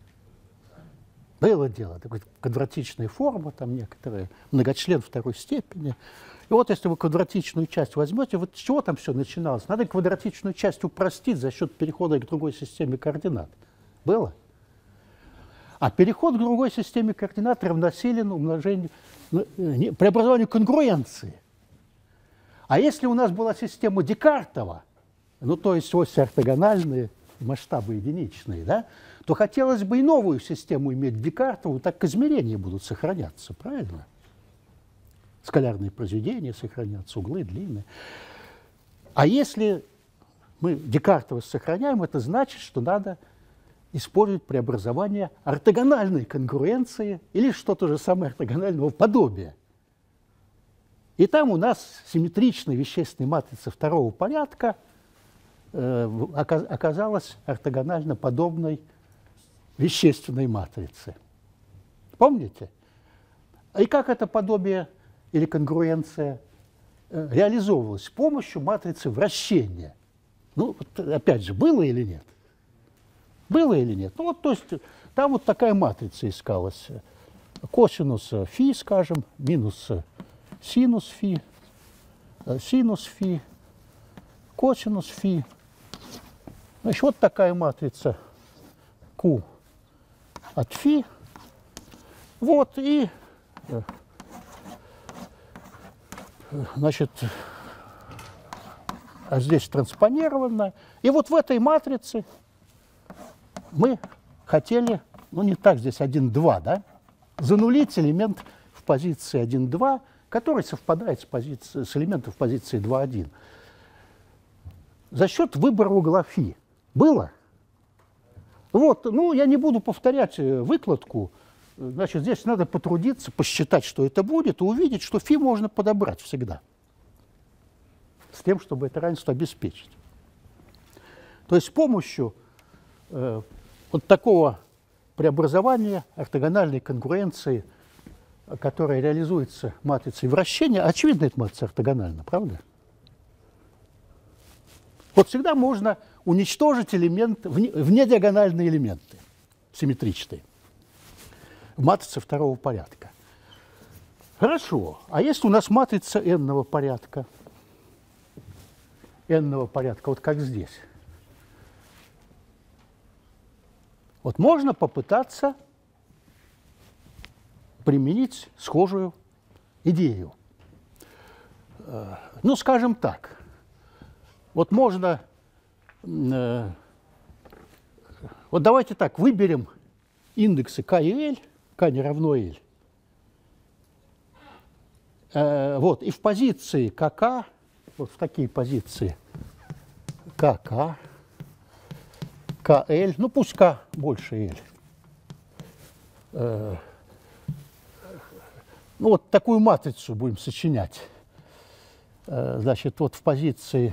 S1: Было дело, такая квадратичная форма, там некоторые, многочлен второй степени. И вот если вы квадратичную часть возьмете, вот с чего там все начиналось? Надо квадратичную часть упростить за счет перехода к другой системе координат. Было? А переход к другой системе координат равносилен умножению, преобразованию конгруенции. А если у нас была система Декартова, ну то есть оси ортогональные, масштабы единичные, да, то хотелось бы и новую систему иметь Декартову, так измерения будут сохраняться, правильно? Скалярные произведения сохранятся, углы, длины. А если мы Декартова сохраняем, это значит, что надо использовать преобразование ортогональной конгруенции или что-то же самое ортогонального подобия. И там у нас симметричная вещественная матрица второго порядка э, оказалась ортогонально подобной вещественной матрице. Помните? И как это подобие или конгруенция э, реализовывалась? С помощью матрицы вращения. Ну, вот, опять же, было или нет? Было или нет? Ну, вот, то есть, там вот такая матрица искалась. Косинус фи, скажем, минус синус фи, синус фи, косинус фи. Значит, вот такая матрица Q от фи. Вот, и, значит, а здесь транспонировано. И вот в этой матрице мы хотели, ну не так, здесь один, два, да, занулить элемент в позиции один, два, который совпадает с, позицией, с элементом в позиции два, один. за счет выбора угла фи. Было? Вот, ну, я не буду повторять выкладку. Значит, здесь надо потрудиться, посчитать, что это будет, и увидеть, что фи можно подобрать всегда. С тем, чтобы это равенство обеспечить. То есть с помощью э, вот такого преобразования ортогональной конкуренции, которая реализуется матрицей вращения, очевидно, это матрица ортогональна, правда? Вот всегда можно уничтожить элементы, внедиагональные элементы, симметричные, в матрице второго порядка. Хорошо. А если у нас матрица n-ного порядка, n-ного порядка, вот как здесь, вот можно попытаться применить схожую идею. Ну, скажем так, вот можно, э, вот давайте так, выберем индексы k и l, k не равно l, э, вот, и в позиции kk, вот в такие позиции kk, kl, ну пусть k больше l, э, ну вот такую матрицу будем сочинять, э, значит, вот в позиции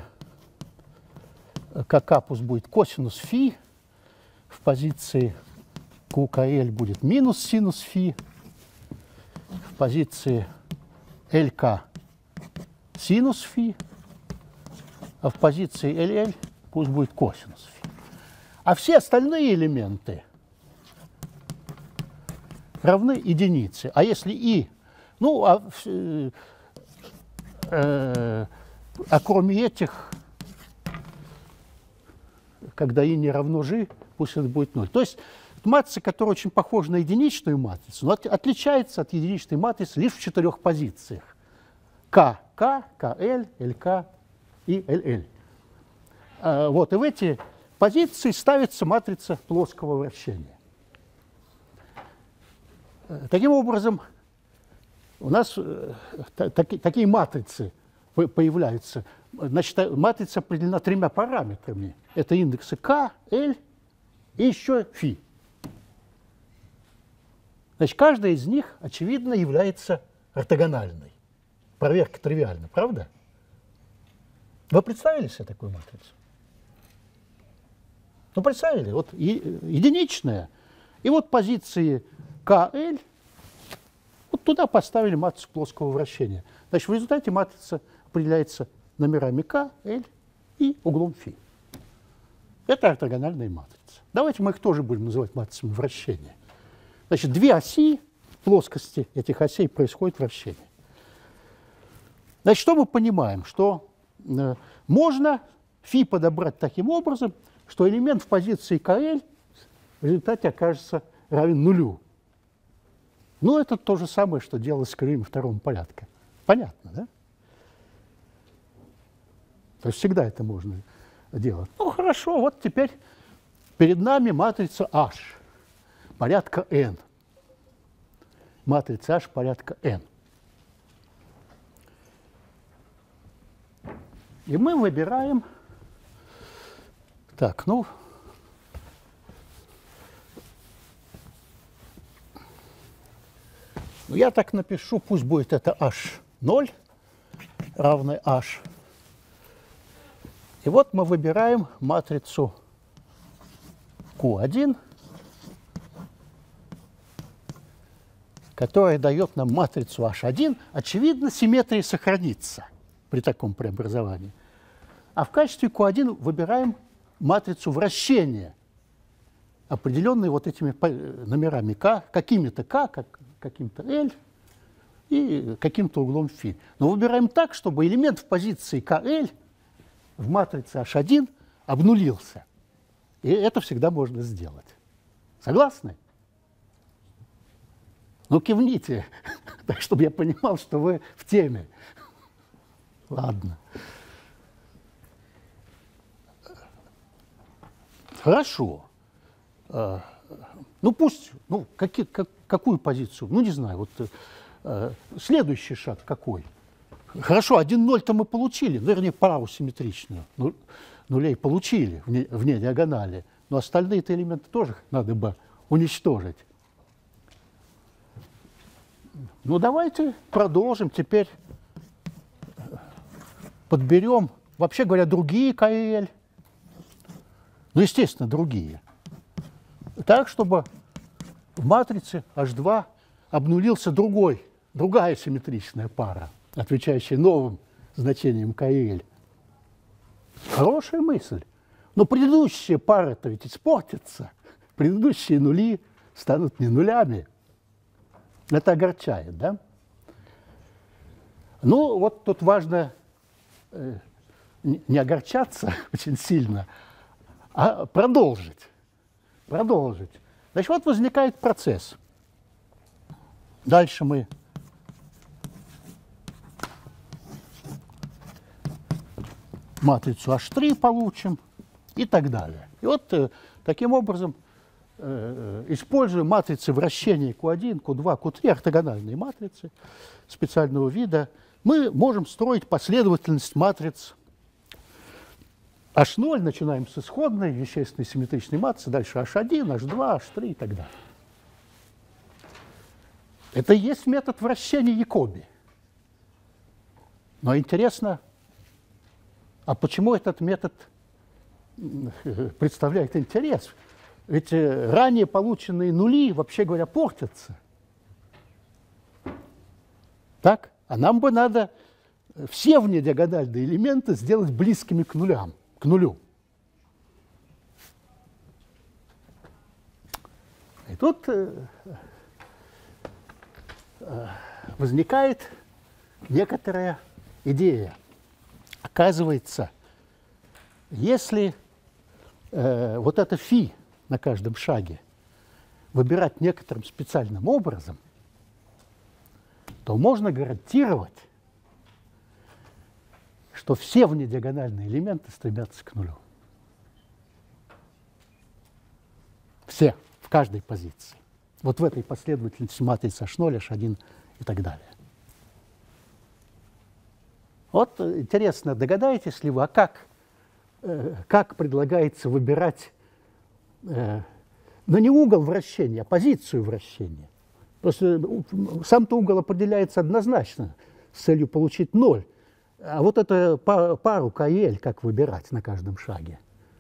S1: kk пусть будет косинус фи, в позиции qkl будет минус синус фи, в позиции lk синус фи, а в позиции ll пусть будет косинус фи. А все остальные элементы равны единице. А если и, ну, а, э, э, а кроме этих, когда и не равно g, пусть это будет ноль. То есть матрица, которая очень похожа на единичную матрицу, но от, отличается от единичной матрицы лишь в четырех позициях. K, K, kl, lk и ll. А, вот, и в эти позиции ставится матрица плоского вращения. Таким образом, у нас э, таки, такие матрицы появляются. Значит, матрица определена тремя параметрами. Это индексы k, l и еще φ. Значит, каждая из них, очевидно, является ортогональной. Проверка тривиальна, правда? Вы представили себе такую матрицу? Ну, представили, вот единичная, и вот позиции k, l, вот туда поставили матрицу плоского вращения. Значит, в результате матрица определяется номерами k, l и углом φ. Это ортогональная матрица. Давайте мы их тоже будем называть матрицами вращения. Значит, две оси, плоскости этих осей происходит вращение. Значит, что мы понимаем? Что э, можно φ подобрать таким образом, что элемент в позиции kl в результате окажется равен нулю. Ну, это то же самое, что делалось с кривыми второго порядка. Понятно, да? То есть всегда это можно делать. Ну, хорошо, вот теперь перед нами матрица H порядка n. Матрица H порядка n. И мы выбираем... Так, ну... Я так напишу, пусть будет это эйч ноль равное H. И вот мы выбираем матрицу Q один, которая дает нам матрицу эйч один. Очевидно, симметрия сохранится при таком преобразовании. А в качестве Q один выбираем матрицу вращения, определенные вот этими номерами k, какими-то k, как, каким-то l и каким-то углом φ. Но выбираем так, чтобы элемент в позиции kl в матрице эйч один обнулился. И это всегда можно сделать. Согласны? Ну, кивните, так, чтобы я понимал, что вы в теме. Ладно. Хорошо. Ну, пусть, ну, какие, как, какую позицию? Ну, не знаю, вот э, следующий шаг какой? Хорошо, один ноль-то мы получили, ну, вернее, пару симметричную. Ну, нулей получили вне, вне диагонали, но остальные-то элементы тоже надо бы уничтожить. Ну, давайте продолжим. Теперь подберем, вообще говоря, другие КЛ. Ну, естественно, другие. Так, чтобы в матрице эйч два обнулился другой, другая симметричная пара, отвечающая новым значениям КЛ. Хорошая мысль. Но предыдущие пары-то ведь испортятся. Предыдущие нули станут не нулями. Это огорчает, да? Ну, вот тут важно э, не огорчаться очень сильно, а продолжить. Продолжить. Значит, вот возникает процесс. Дальше мы матрицу эйч три получим и так далее. И вот э, таким образом, э, используя матрицы вращения Q один, Q два, Q три, ортогональные матрицы специального вида, мы можем строить последовательность матриц эйч ноль, начинаем с исходной вещественной симметричной матрицы, дальше эйч один, эйч два, эйч три и так далее. Это и есть метод вращения Якоби. Но интересно, а почему этот метод представляет интерес? Ведь ранее полученные нули, вообще говоря, портятся. Так? А нам бы надо все внедиагональные элементы сделать близкими к нулям, к нулю. И тут возникает некоторая идея. Оказывается, если э, вот это фи на каждом шаге выбирать некоторым специальным образом, то можно гарантировать, что все внедиагональные элементы стремятся к нулю. Все, в каждой позиции. Вот в этой последовательности матриц эйч ноль, эйч один и так далее. Вот интересно, догадаетесь ли вы, а как, э, как предлагается выбирать, э, ну не угол вращения, а позицию вращения? Просто сам-то угол определяется однозначно с целью получить ноль. А вот эту пару КЛ как выбирать на каждом шаге?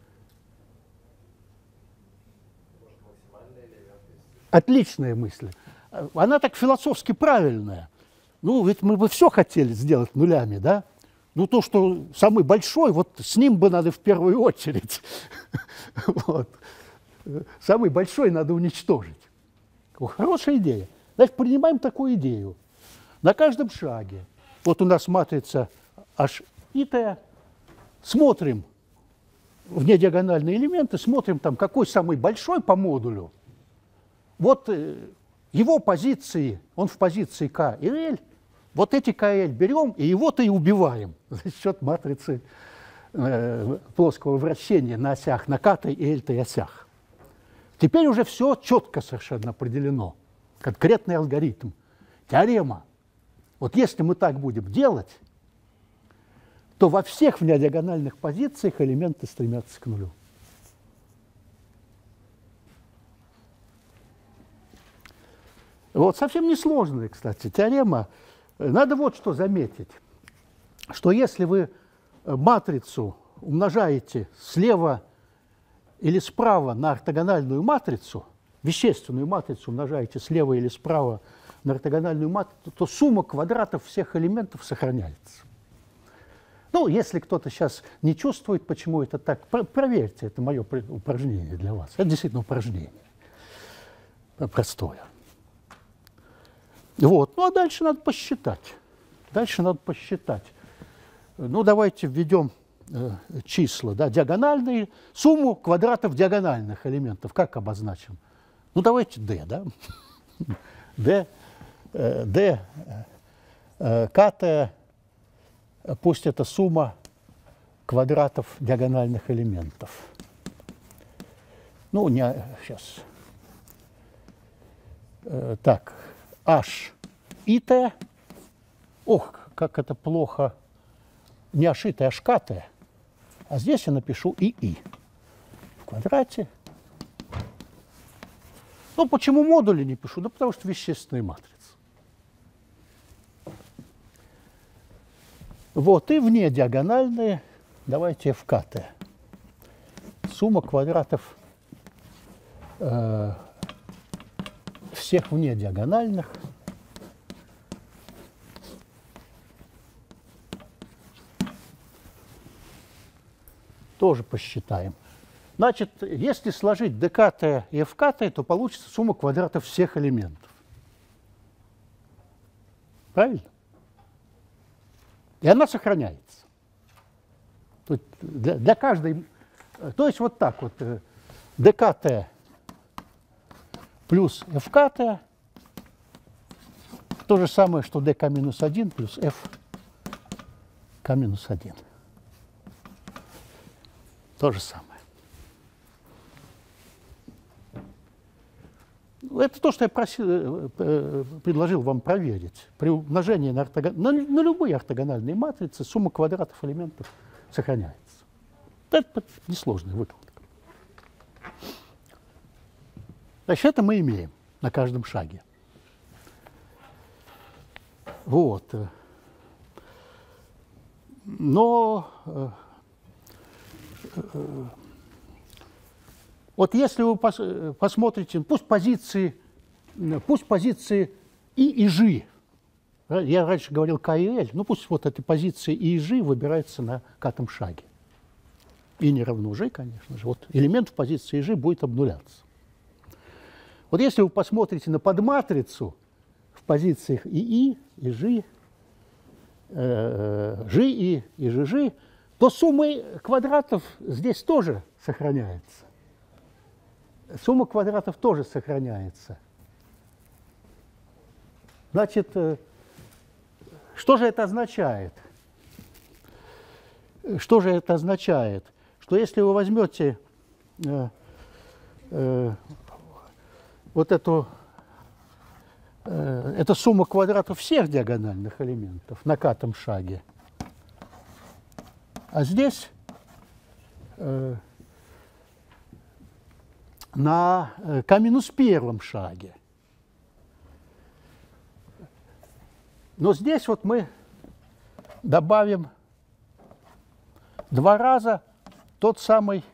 S1: Отличная мысль. Она так философски правильная. Ну, ведь мы бы все хотели сделать нулями, да? Ну, то, что самый большой, вот с ним бы надо в первую очередь. Вот. Самый большой надо уничтожить. Хорошая идея. Значит, принимаем такую идею. На каждом шаге, вот у нас матрица H и T, смотрим внедиагональные элементы, смотрим там, какой самый большой по модулю. Вот его позиции, он в позиции K и L, вот эти КЛ берем и его-то и убиваем за счет матрицы э, плоского вращения на осях, на К-той и Л-той осях. Теперь уже все четко совершенно определено. Конкретный алгоритм, теорема. Вот если мы так будем делать, то во всех внедиагональных позициях элементы стремятся к нулю. Вот совсем несложная, кстати, теорема. Надо вот что заметить, что если вы матрицу умножаете слева или справа на ортогональную матрицу, вещественную матрицу умножаете слева или справа на ортогональную матрицу, то сумма квадратов всех элементов сохраняется. Ну, если кто-то сейчас не чувствует, почему это так, проверьте, это мое упражнение для вас. Это действительно упражнение простое. Вот. Ну, а дальше надо посчитать. Дальше надо посчитать. Ну, давайте введем э, числа, да, диагональные, сумму квадратов диагональных элементов. Как обозначим? Ну, давайте d, да? d, э, d, э, kt, пусть это сумма квадратов диагональных элементов. Ну, не, сейчас. Э, так. H и T, ох, как это плохо, не H и T, а H K T, А здесь я напишу ИИ в квадрате. Ну, почему модули не пишу? Да потому что вещественные матрицы. Вот, и вне диагональные, давайте эф ка тэ. Сумма квадратов э, всех вне диагональных. Тоже посчитаем. Значит, если сложить дэ ка тэ и эф ка тэ, то получится сумма квадратов всех элементов. Правильно? И она сохраняется. Тут для, для каждой... То есть вот так вот. дэ ка тэ плюс эф ка тэ то же самое, что дэ ка минус один плюс эф ка минус один. То же самое. Это то, что я просил, предложил вам проверить. При умножении на, ортогон... на, на любые ортогональные матрицы сумма квадратов элементов сохраняется. Это несложная выкладка. Значит, это мы имеем на каждом шаге. Вот. Но вот если вы пос посмотрите, пусть позиции, пусть позиции И и Ж, я раньше говорил К и Л, ну пусть вот эти позиции И и Ж выбираются на катом шаге. И не равно Ж, конечно же. Вот элемент в позиции Ж будет обнуляться. Вот если вы посмотрите на подматрицу в позициях ИИ, ИЖ, э, ЖИ и ЖЖ, то сумма квадратов здесь тоже сохраняется. Сумма квадратов тоже сохраняется. Значит, что же это означает? Что же это означает? Что если вы возьмете э, э, вот эту, э, это сумма квадратов всех диагональных элементов на катом шаге, а здесь э, на К минус первом шаге. Но здесь вот мы добавим два раза тот самый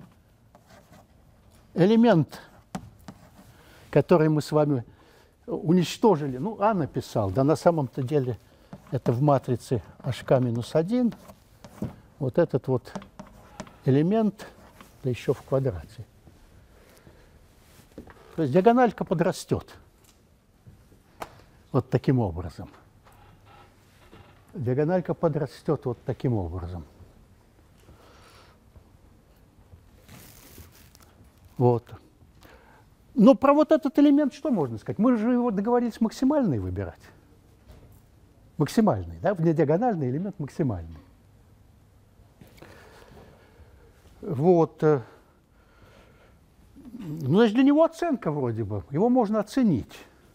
S1: элемент, который мы с вами уничтожили. Ну, А написал, да на самом-то деле это в матрице эйч ка минус один. Вот этот вот элемент, да еще в квадрате. То есть диагональка подрастет. Вот таким образом. Диагональка подрастет вот таким образом. Вот. Но про вот этот элемент что можно сказать? Мы же его договорились максимальный выбирать. Максимальный, да? Внедиагональный элемент максимальный. Вот. Ну, значит, для него оценка вроде бы. Его можно оценить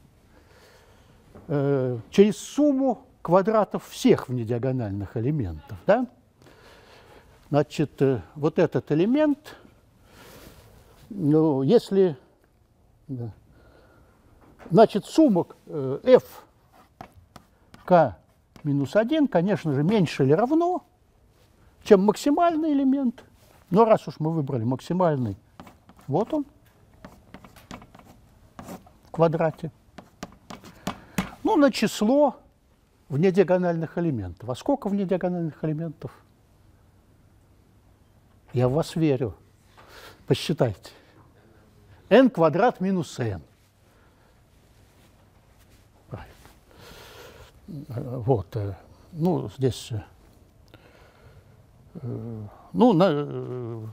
S1: э, через сумму квадратов всех внедиагональных элементов. Да? Значит, э, вот этот элемент, ну, если... Да, значит, сумма э, эф ка минус один, конечно же, меньше или равно, чем максимальный элемент. Но раз уж мы выбрали максимальный, вот он в квадрате. Ну, на число внедиагональных элементов. А сколько внедиагональных элементов? Я в вас верю. Посчитайте. n квадрат минус n. Правильно. Вот. Ну, здесь... Ну, на,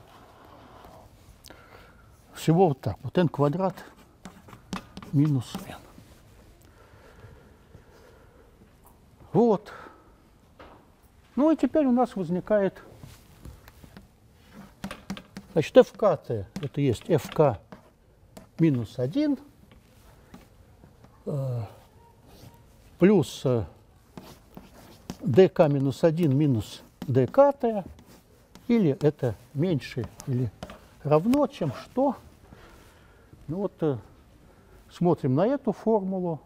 S1: всего вот так. Вот n квадрат минус n. Вот. Ну и теперь у нас возникает, значит, эф ка тэ, это есть эф ка минус один э, плюс э, дэ ка минус один минус дэ ка тэ или это меньше или равно, чем что. Ну вот э, смотрим на эту формулу.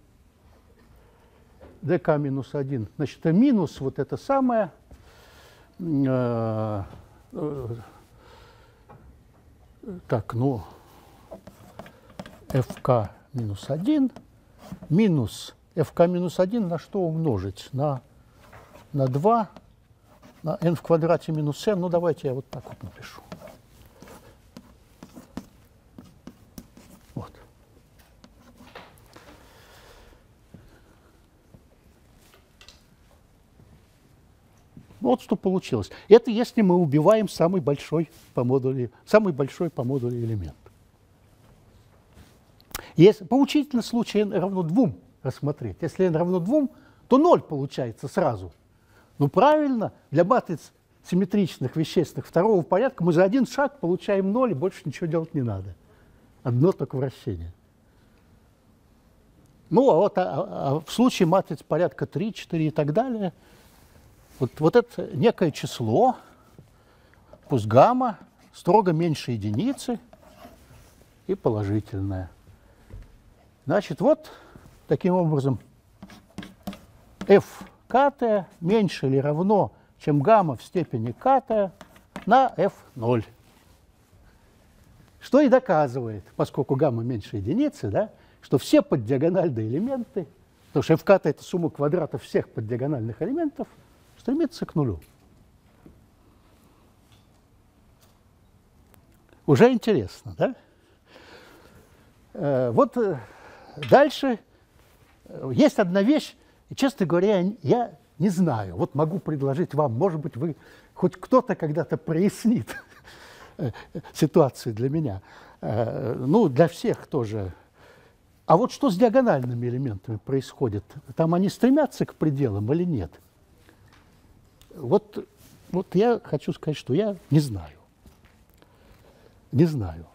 S1: dk минус один. Значит, это минус вот это самое. Э, э, так, ну, fk минус один минус fk минус один на что умножить? На, на два, на n в квадрате минус n. Ну, давайте я вот так вот напишу. Вот. Вот что получилось. Это если мы убиваем самый большой по модули, самый большой по модулю элемент. Если поучительно случай n равно двум рассмотреть. Если n равно двум, то ноль получается сразу. Ну правильно, для матриц симметричных вещественных второго порядка мы за один шаг получаем ноль, и больше ничего делать не надо. Одно только вращение. Ну, а, вот, а, а в случае матриц порядка три, четыре и так далее, вот, вот это некое число, пусть гамма, строго меньше единицы и положительное. Значит, вот таким образом f кт меньше или равно, чем гамма в степени кт на f ноль. Что и доказывает, поскольку гамма меньше единицы, да, что все поддиагональные элементы, потому что f кт – это сумма квадратов всех поддиагональных элементов, стремится к нулю. Уже интересно, да? Э, вот э, дальше есть одна вещь, и, честно говоря, я не знаю. Вот могу предложить вам, может быть, вы хоть кто-то когда-то прояснит ситуацию для меня. Э, ну, для всех тоже. А вот что с диагональными элементами происходит? Там они стремятся к пределам или нет? Вот, вот я хочу сказать, что я не знаю. Не знаю.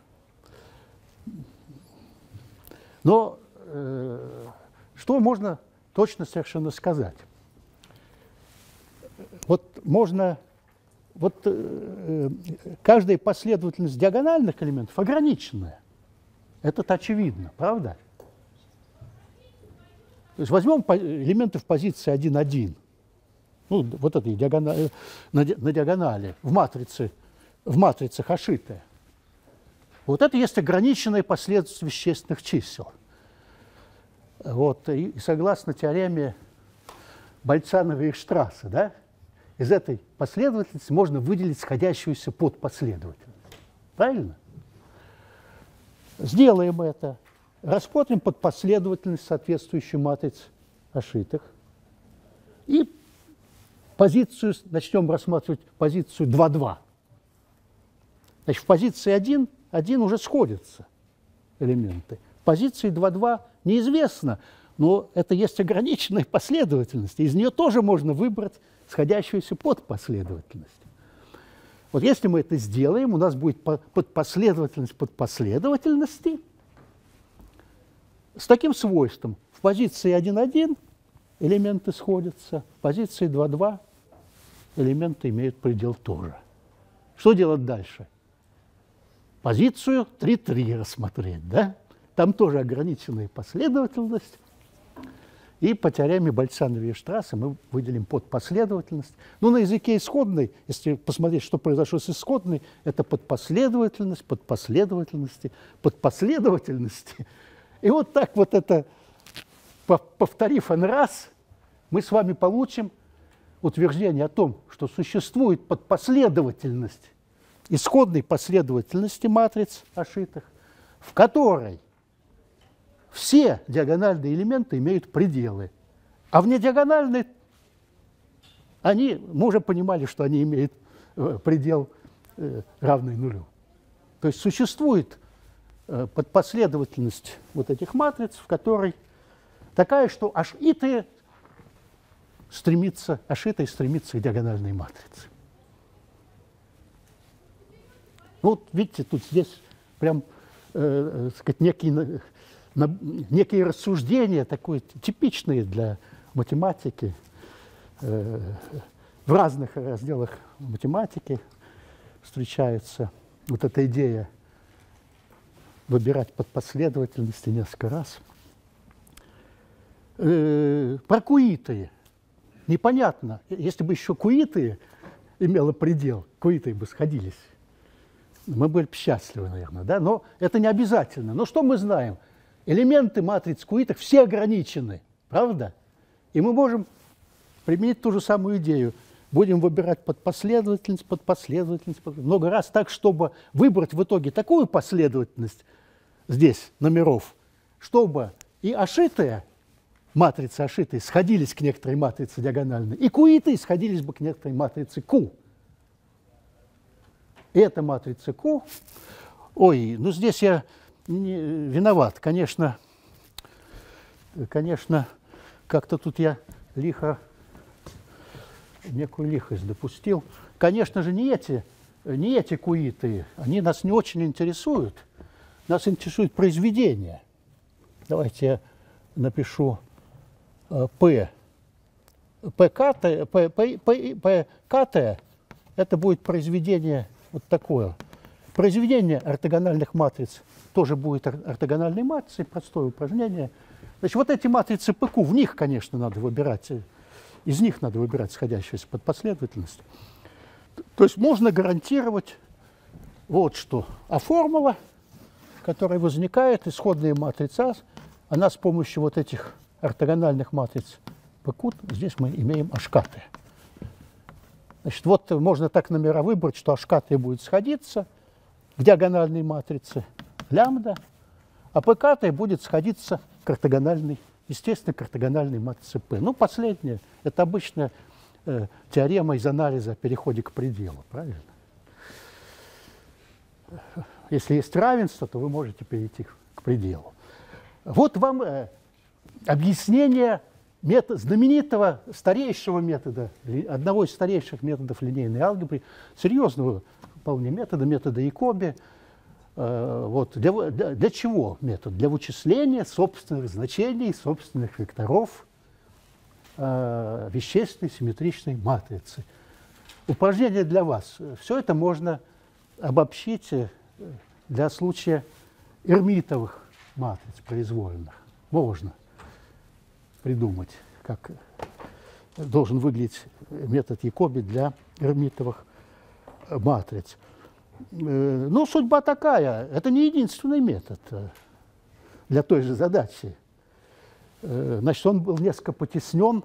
S1: Но э, что можно точно совершенно сказать? Вот можно, вот э, каждая последовательность диагональных элементов ограниченная. Это очевидно, правда? То есть возьмем элементы в позиции один, один. Ну, вот этой диагонали, на, на диагонали, в матрице, в матрице Хашиты. Вот это есть ограниченная последовательность вещественных чисел. Вот, и, и согласно теореме Бальцанова и Штрасса, да, из этой последовательности можно выделить сходящуюся подпоследовательность. Правильно? Сделаем это. Рассмотрим подпоследовательность соответствующей матриц Хашитых. И позицию, начнем рассматривать позицию два-два. Значит, в позиции один, один уже сходятся элементы. В позиции два-два неизвестно, но это есть ограниченная последовательность. Из нее тоже можно выбрать сходящуюся подпоследовательность. Вот если мы это сделаем, у нас будет подпоследовательность подпоследовательности с таким свойством. В позиции один-один элементы сходятся, в позиции два-два элементы имеют предел тоже. Что делать дальше? Позицию три-три рассмотреть, да? Там тоже ограниченная последовательность. И по теореме Бальцанова и Штрасса мы выделим подпоследовательность. Ну, на языке исходной, если посмотреть, что произошло с исходной, это подпоследовательность, подпоследовательности, подпоследовательности. И вот так вот это, повторив n раз, мы с вами получим утверждение о том, что существует подпоследовательность исходной последовательности матриц Хашитых, в которой все диагональные элементы имеют пределы. А внедиагональные, они, мы уже понимали, что они имеют предел равный нулю. То есть существует подпоследовательность вот этих матриц, в которой такая, что ашиты стремится, ашитой стремится к диагональной матрице. Ну, вот видите, тут здесь прям, э, сказать, некий, на, некие рассуждения, такое, типичные для математики, э, в разных разделах математики. встречается вот эта идея выбирать под последовательности несколько раз. Э, про куитые. Непонятно. Если бы еще куитые имело предел, куитые бы сходились, мы были бы счастливы, наверное, да? Но это не обязательно. Но что мы знаем? Элементы матриц куитых все ограничены, правда? И мы можем применить ту же самую идею. Будем выбирать под последовательность, под последовательность, под... много раз так, чтобы выбрать в итоге такую последовательность здесь номеров, чтобы и ошитые, матрицы ошитые, сходились к некоторой матрице диагональной, и куитые сходились бы к некоторой матрице Q. И эта матрица Q... Ой, ну здесь я не виноват. Конечно, конечно, как-то тут я лихо, некую лихость допустил. Конечно же, не эти, не эти куитые, они нас не очень интересуют. Нас интересует произведение. Давайте я напишу P. ПКТ, ПКТ, это будет произведение вот такое. Произведение ортогональных матриц тоже будет ортогональной матрицей, простое упражнение. Значит, вот эти матрицы пэ ку, в них, конечно, надо выбирать, из них надо выбирать сходящуюся под последовательность. То есть можно гарантировать вот что. А формула, которая возникает, исходная матрица, она с помощью вот этих ортогональных матриц пэ ку, здесь мы имеем ашкаты. Значит, вот можно так номера выбрать, что ашкаты будет сходиться к диагональной матрице лямбда, а ПК будет сходиться к ортогональной, естественно, к ортогональной матрице P. Ну, последнее, это обычная э, теорема из анализа о переходе к пределу, правильно? Если есть равенство, то вы можете перейти к пределу. Вот вам э, объяснение метод, знаменитого старейшего метода, одного из старейших методов линейной алгебры, серьезного вполне метода, метода Якоби. Э, вот, для, для, для чего метод? Для вычисления собственных значений, собственных векторов э, вещественной симметричной матрицы. Упражнение для вас. Все это можно обобщить для случая эрмитовых матриц произвольных. Можно придумать, как должен выглядеть метод Якоби для эрмитовых матриц. Ну, судьба такая. Это не единственный метод для той же задачи. Значит, он был несколько потеснен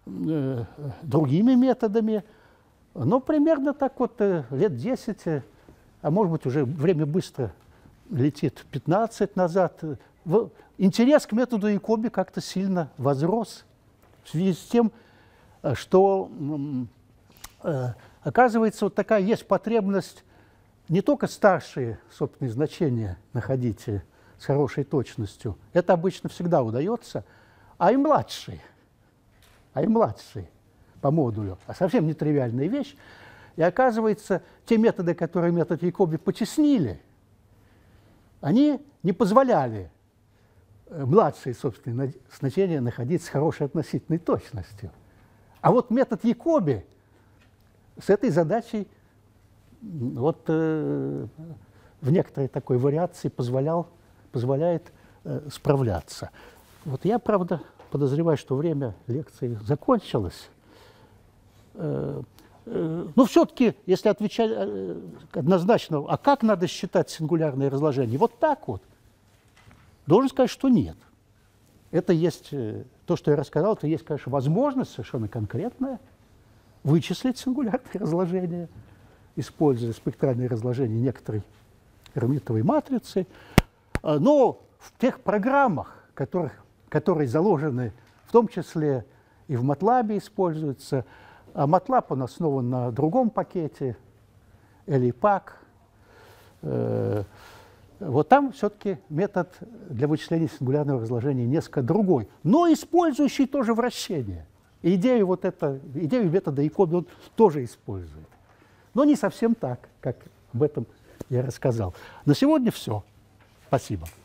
S1: другими методами, но примерно так вот лет десять, а может быть, уже время быстро летит, пятнадцать назад, интерес к методу Якоби как-то сильно возрос в связи с тем, что, оказывается, вот такая есть потребность не только старшие собственные значения находить с хорошей точностью, это обычно всегда удается, а и младшие, а и младшие по модулю, а совсем нетривиальная вещь. И оказывается, те методы, которые метод Якоби потеснили, они не позволяли младшие собственные значения находить с хорошей относительной точностью. А вот метод Якоби с этой задачей вот, э, в некоторой такой вариации позволял, позволяет э, справляться. Вот я, правда, подозреваю, что время лекции закончилось. Э, э, но все-таки, если отвечать э, однозначно, а как надо считать сингулярное разложение? Вот так вот. Должен сказать, что нет. Это есть, то, что я рассказал, это есть, конечно, возможность совершенно конкретная вычислить сингулярное разложение, используя спектральное разложение некоторой эрмитовой матрицы. Но в тех программах, которых, которые заложены, в том числе и в MATLAB используются, а MATLAB он основан на другом пакете, элипак, вот там все-таки метод для вычисления сингулярного разложения несколько другой, но использующий тоже вращение. И идею, вот это, идею метода Якоби он тоже использует. Но не совсем так, как об этом я рассказал. На сегодня все. Спасибо.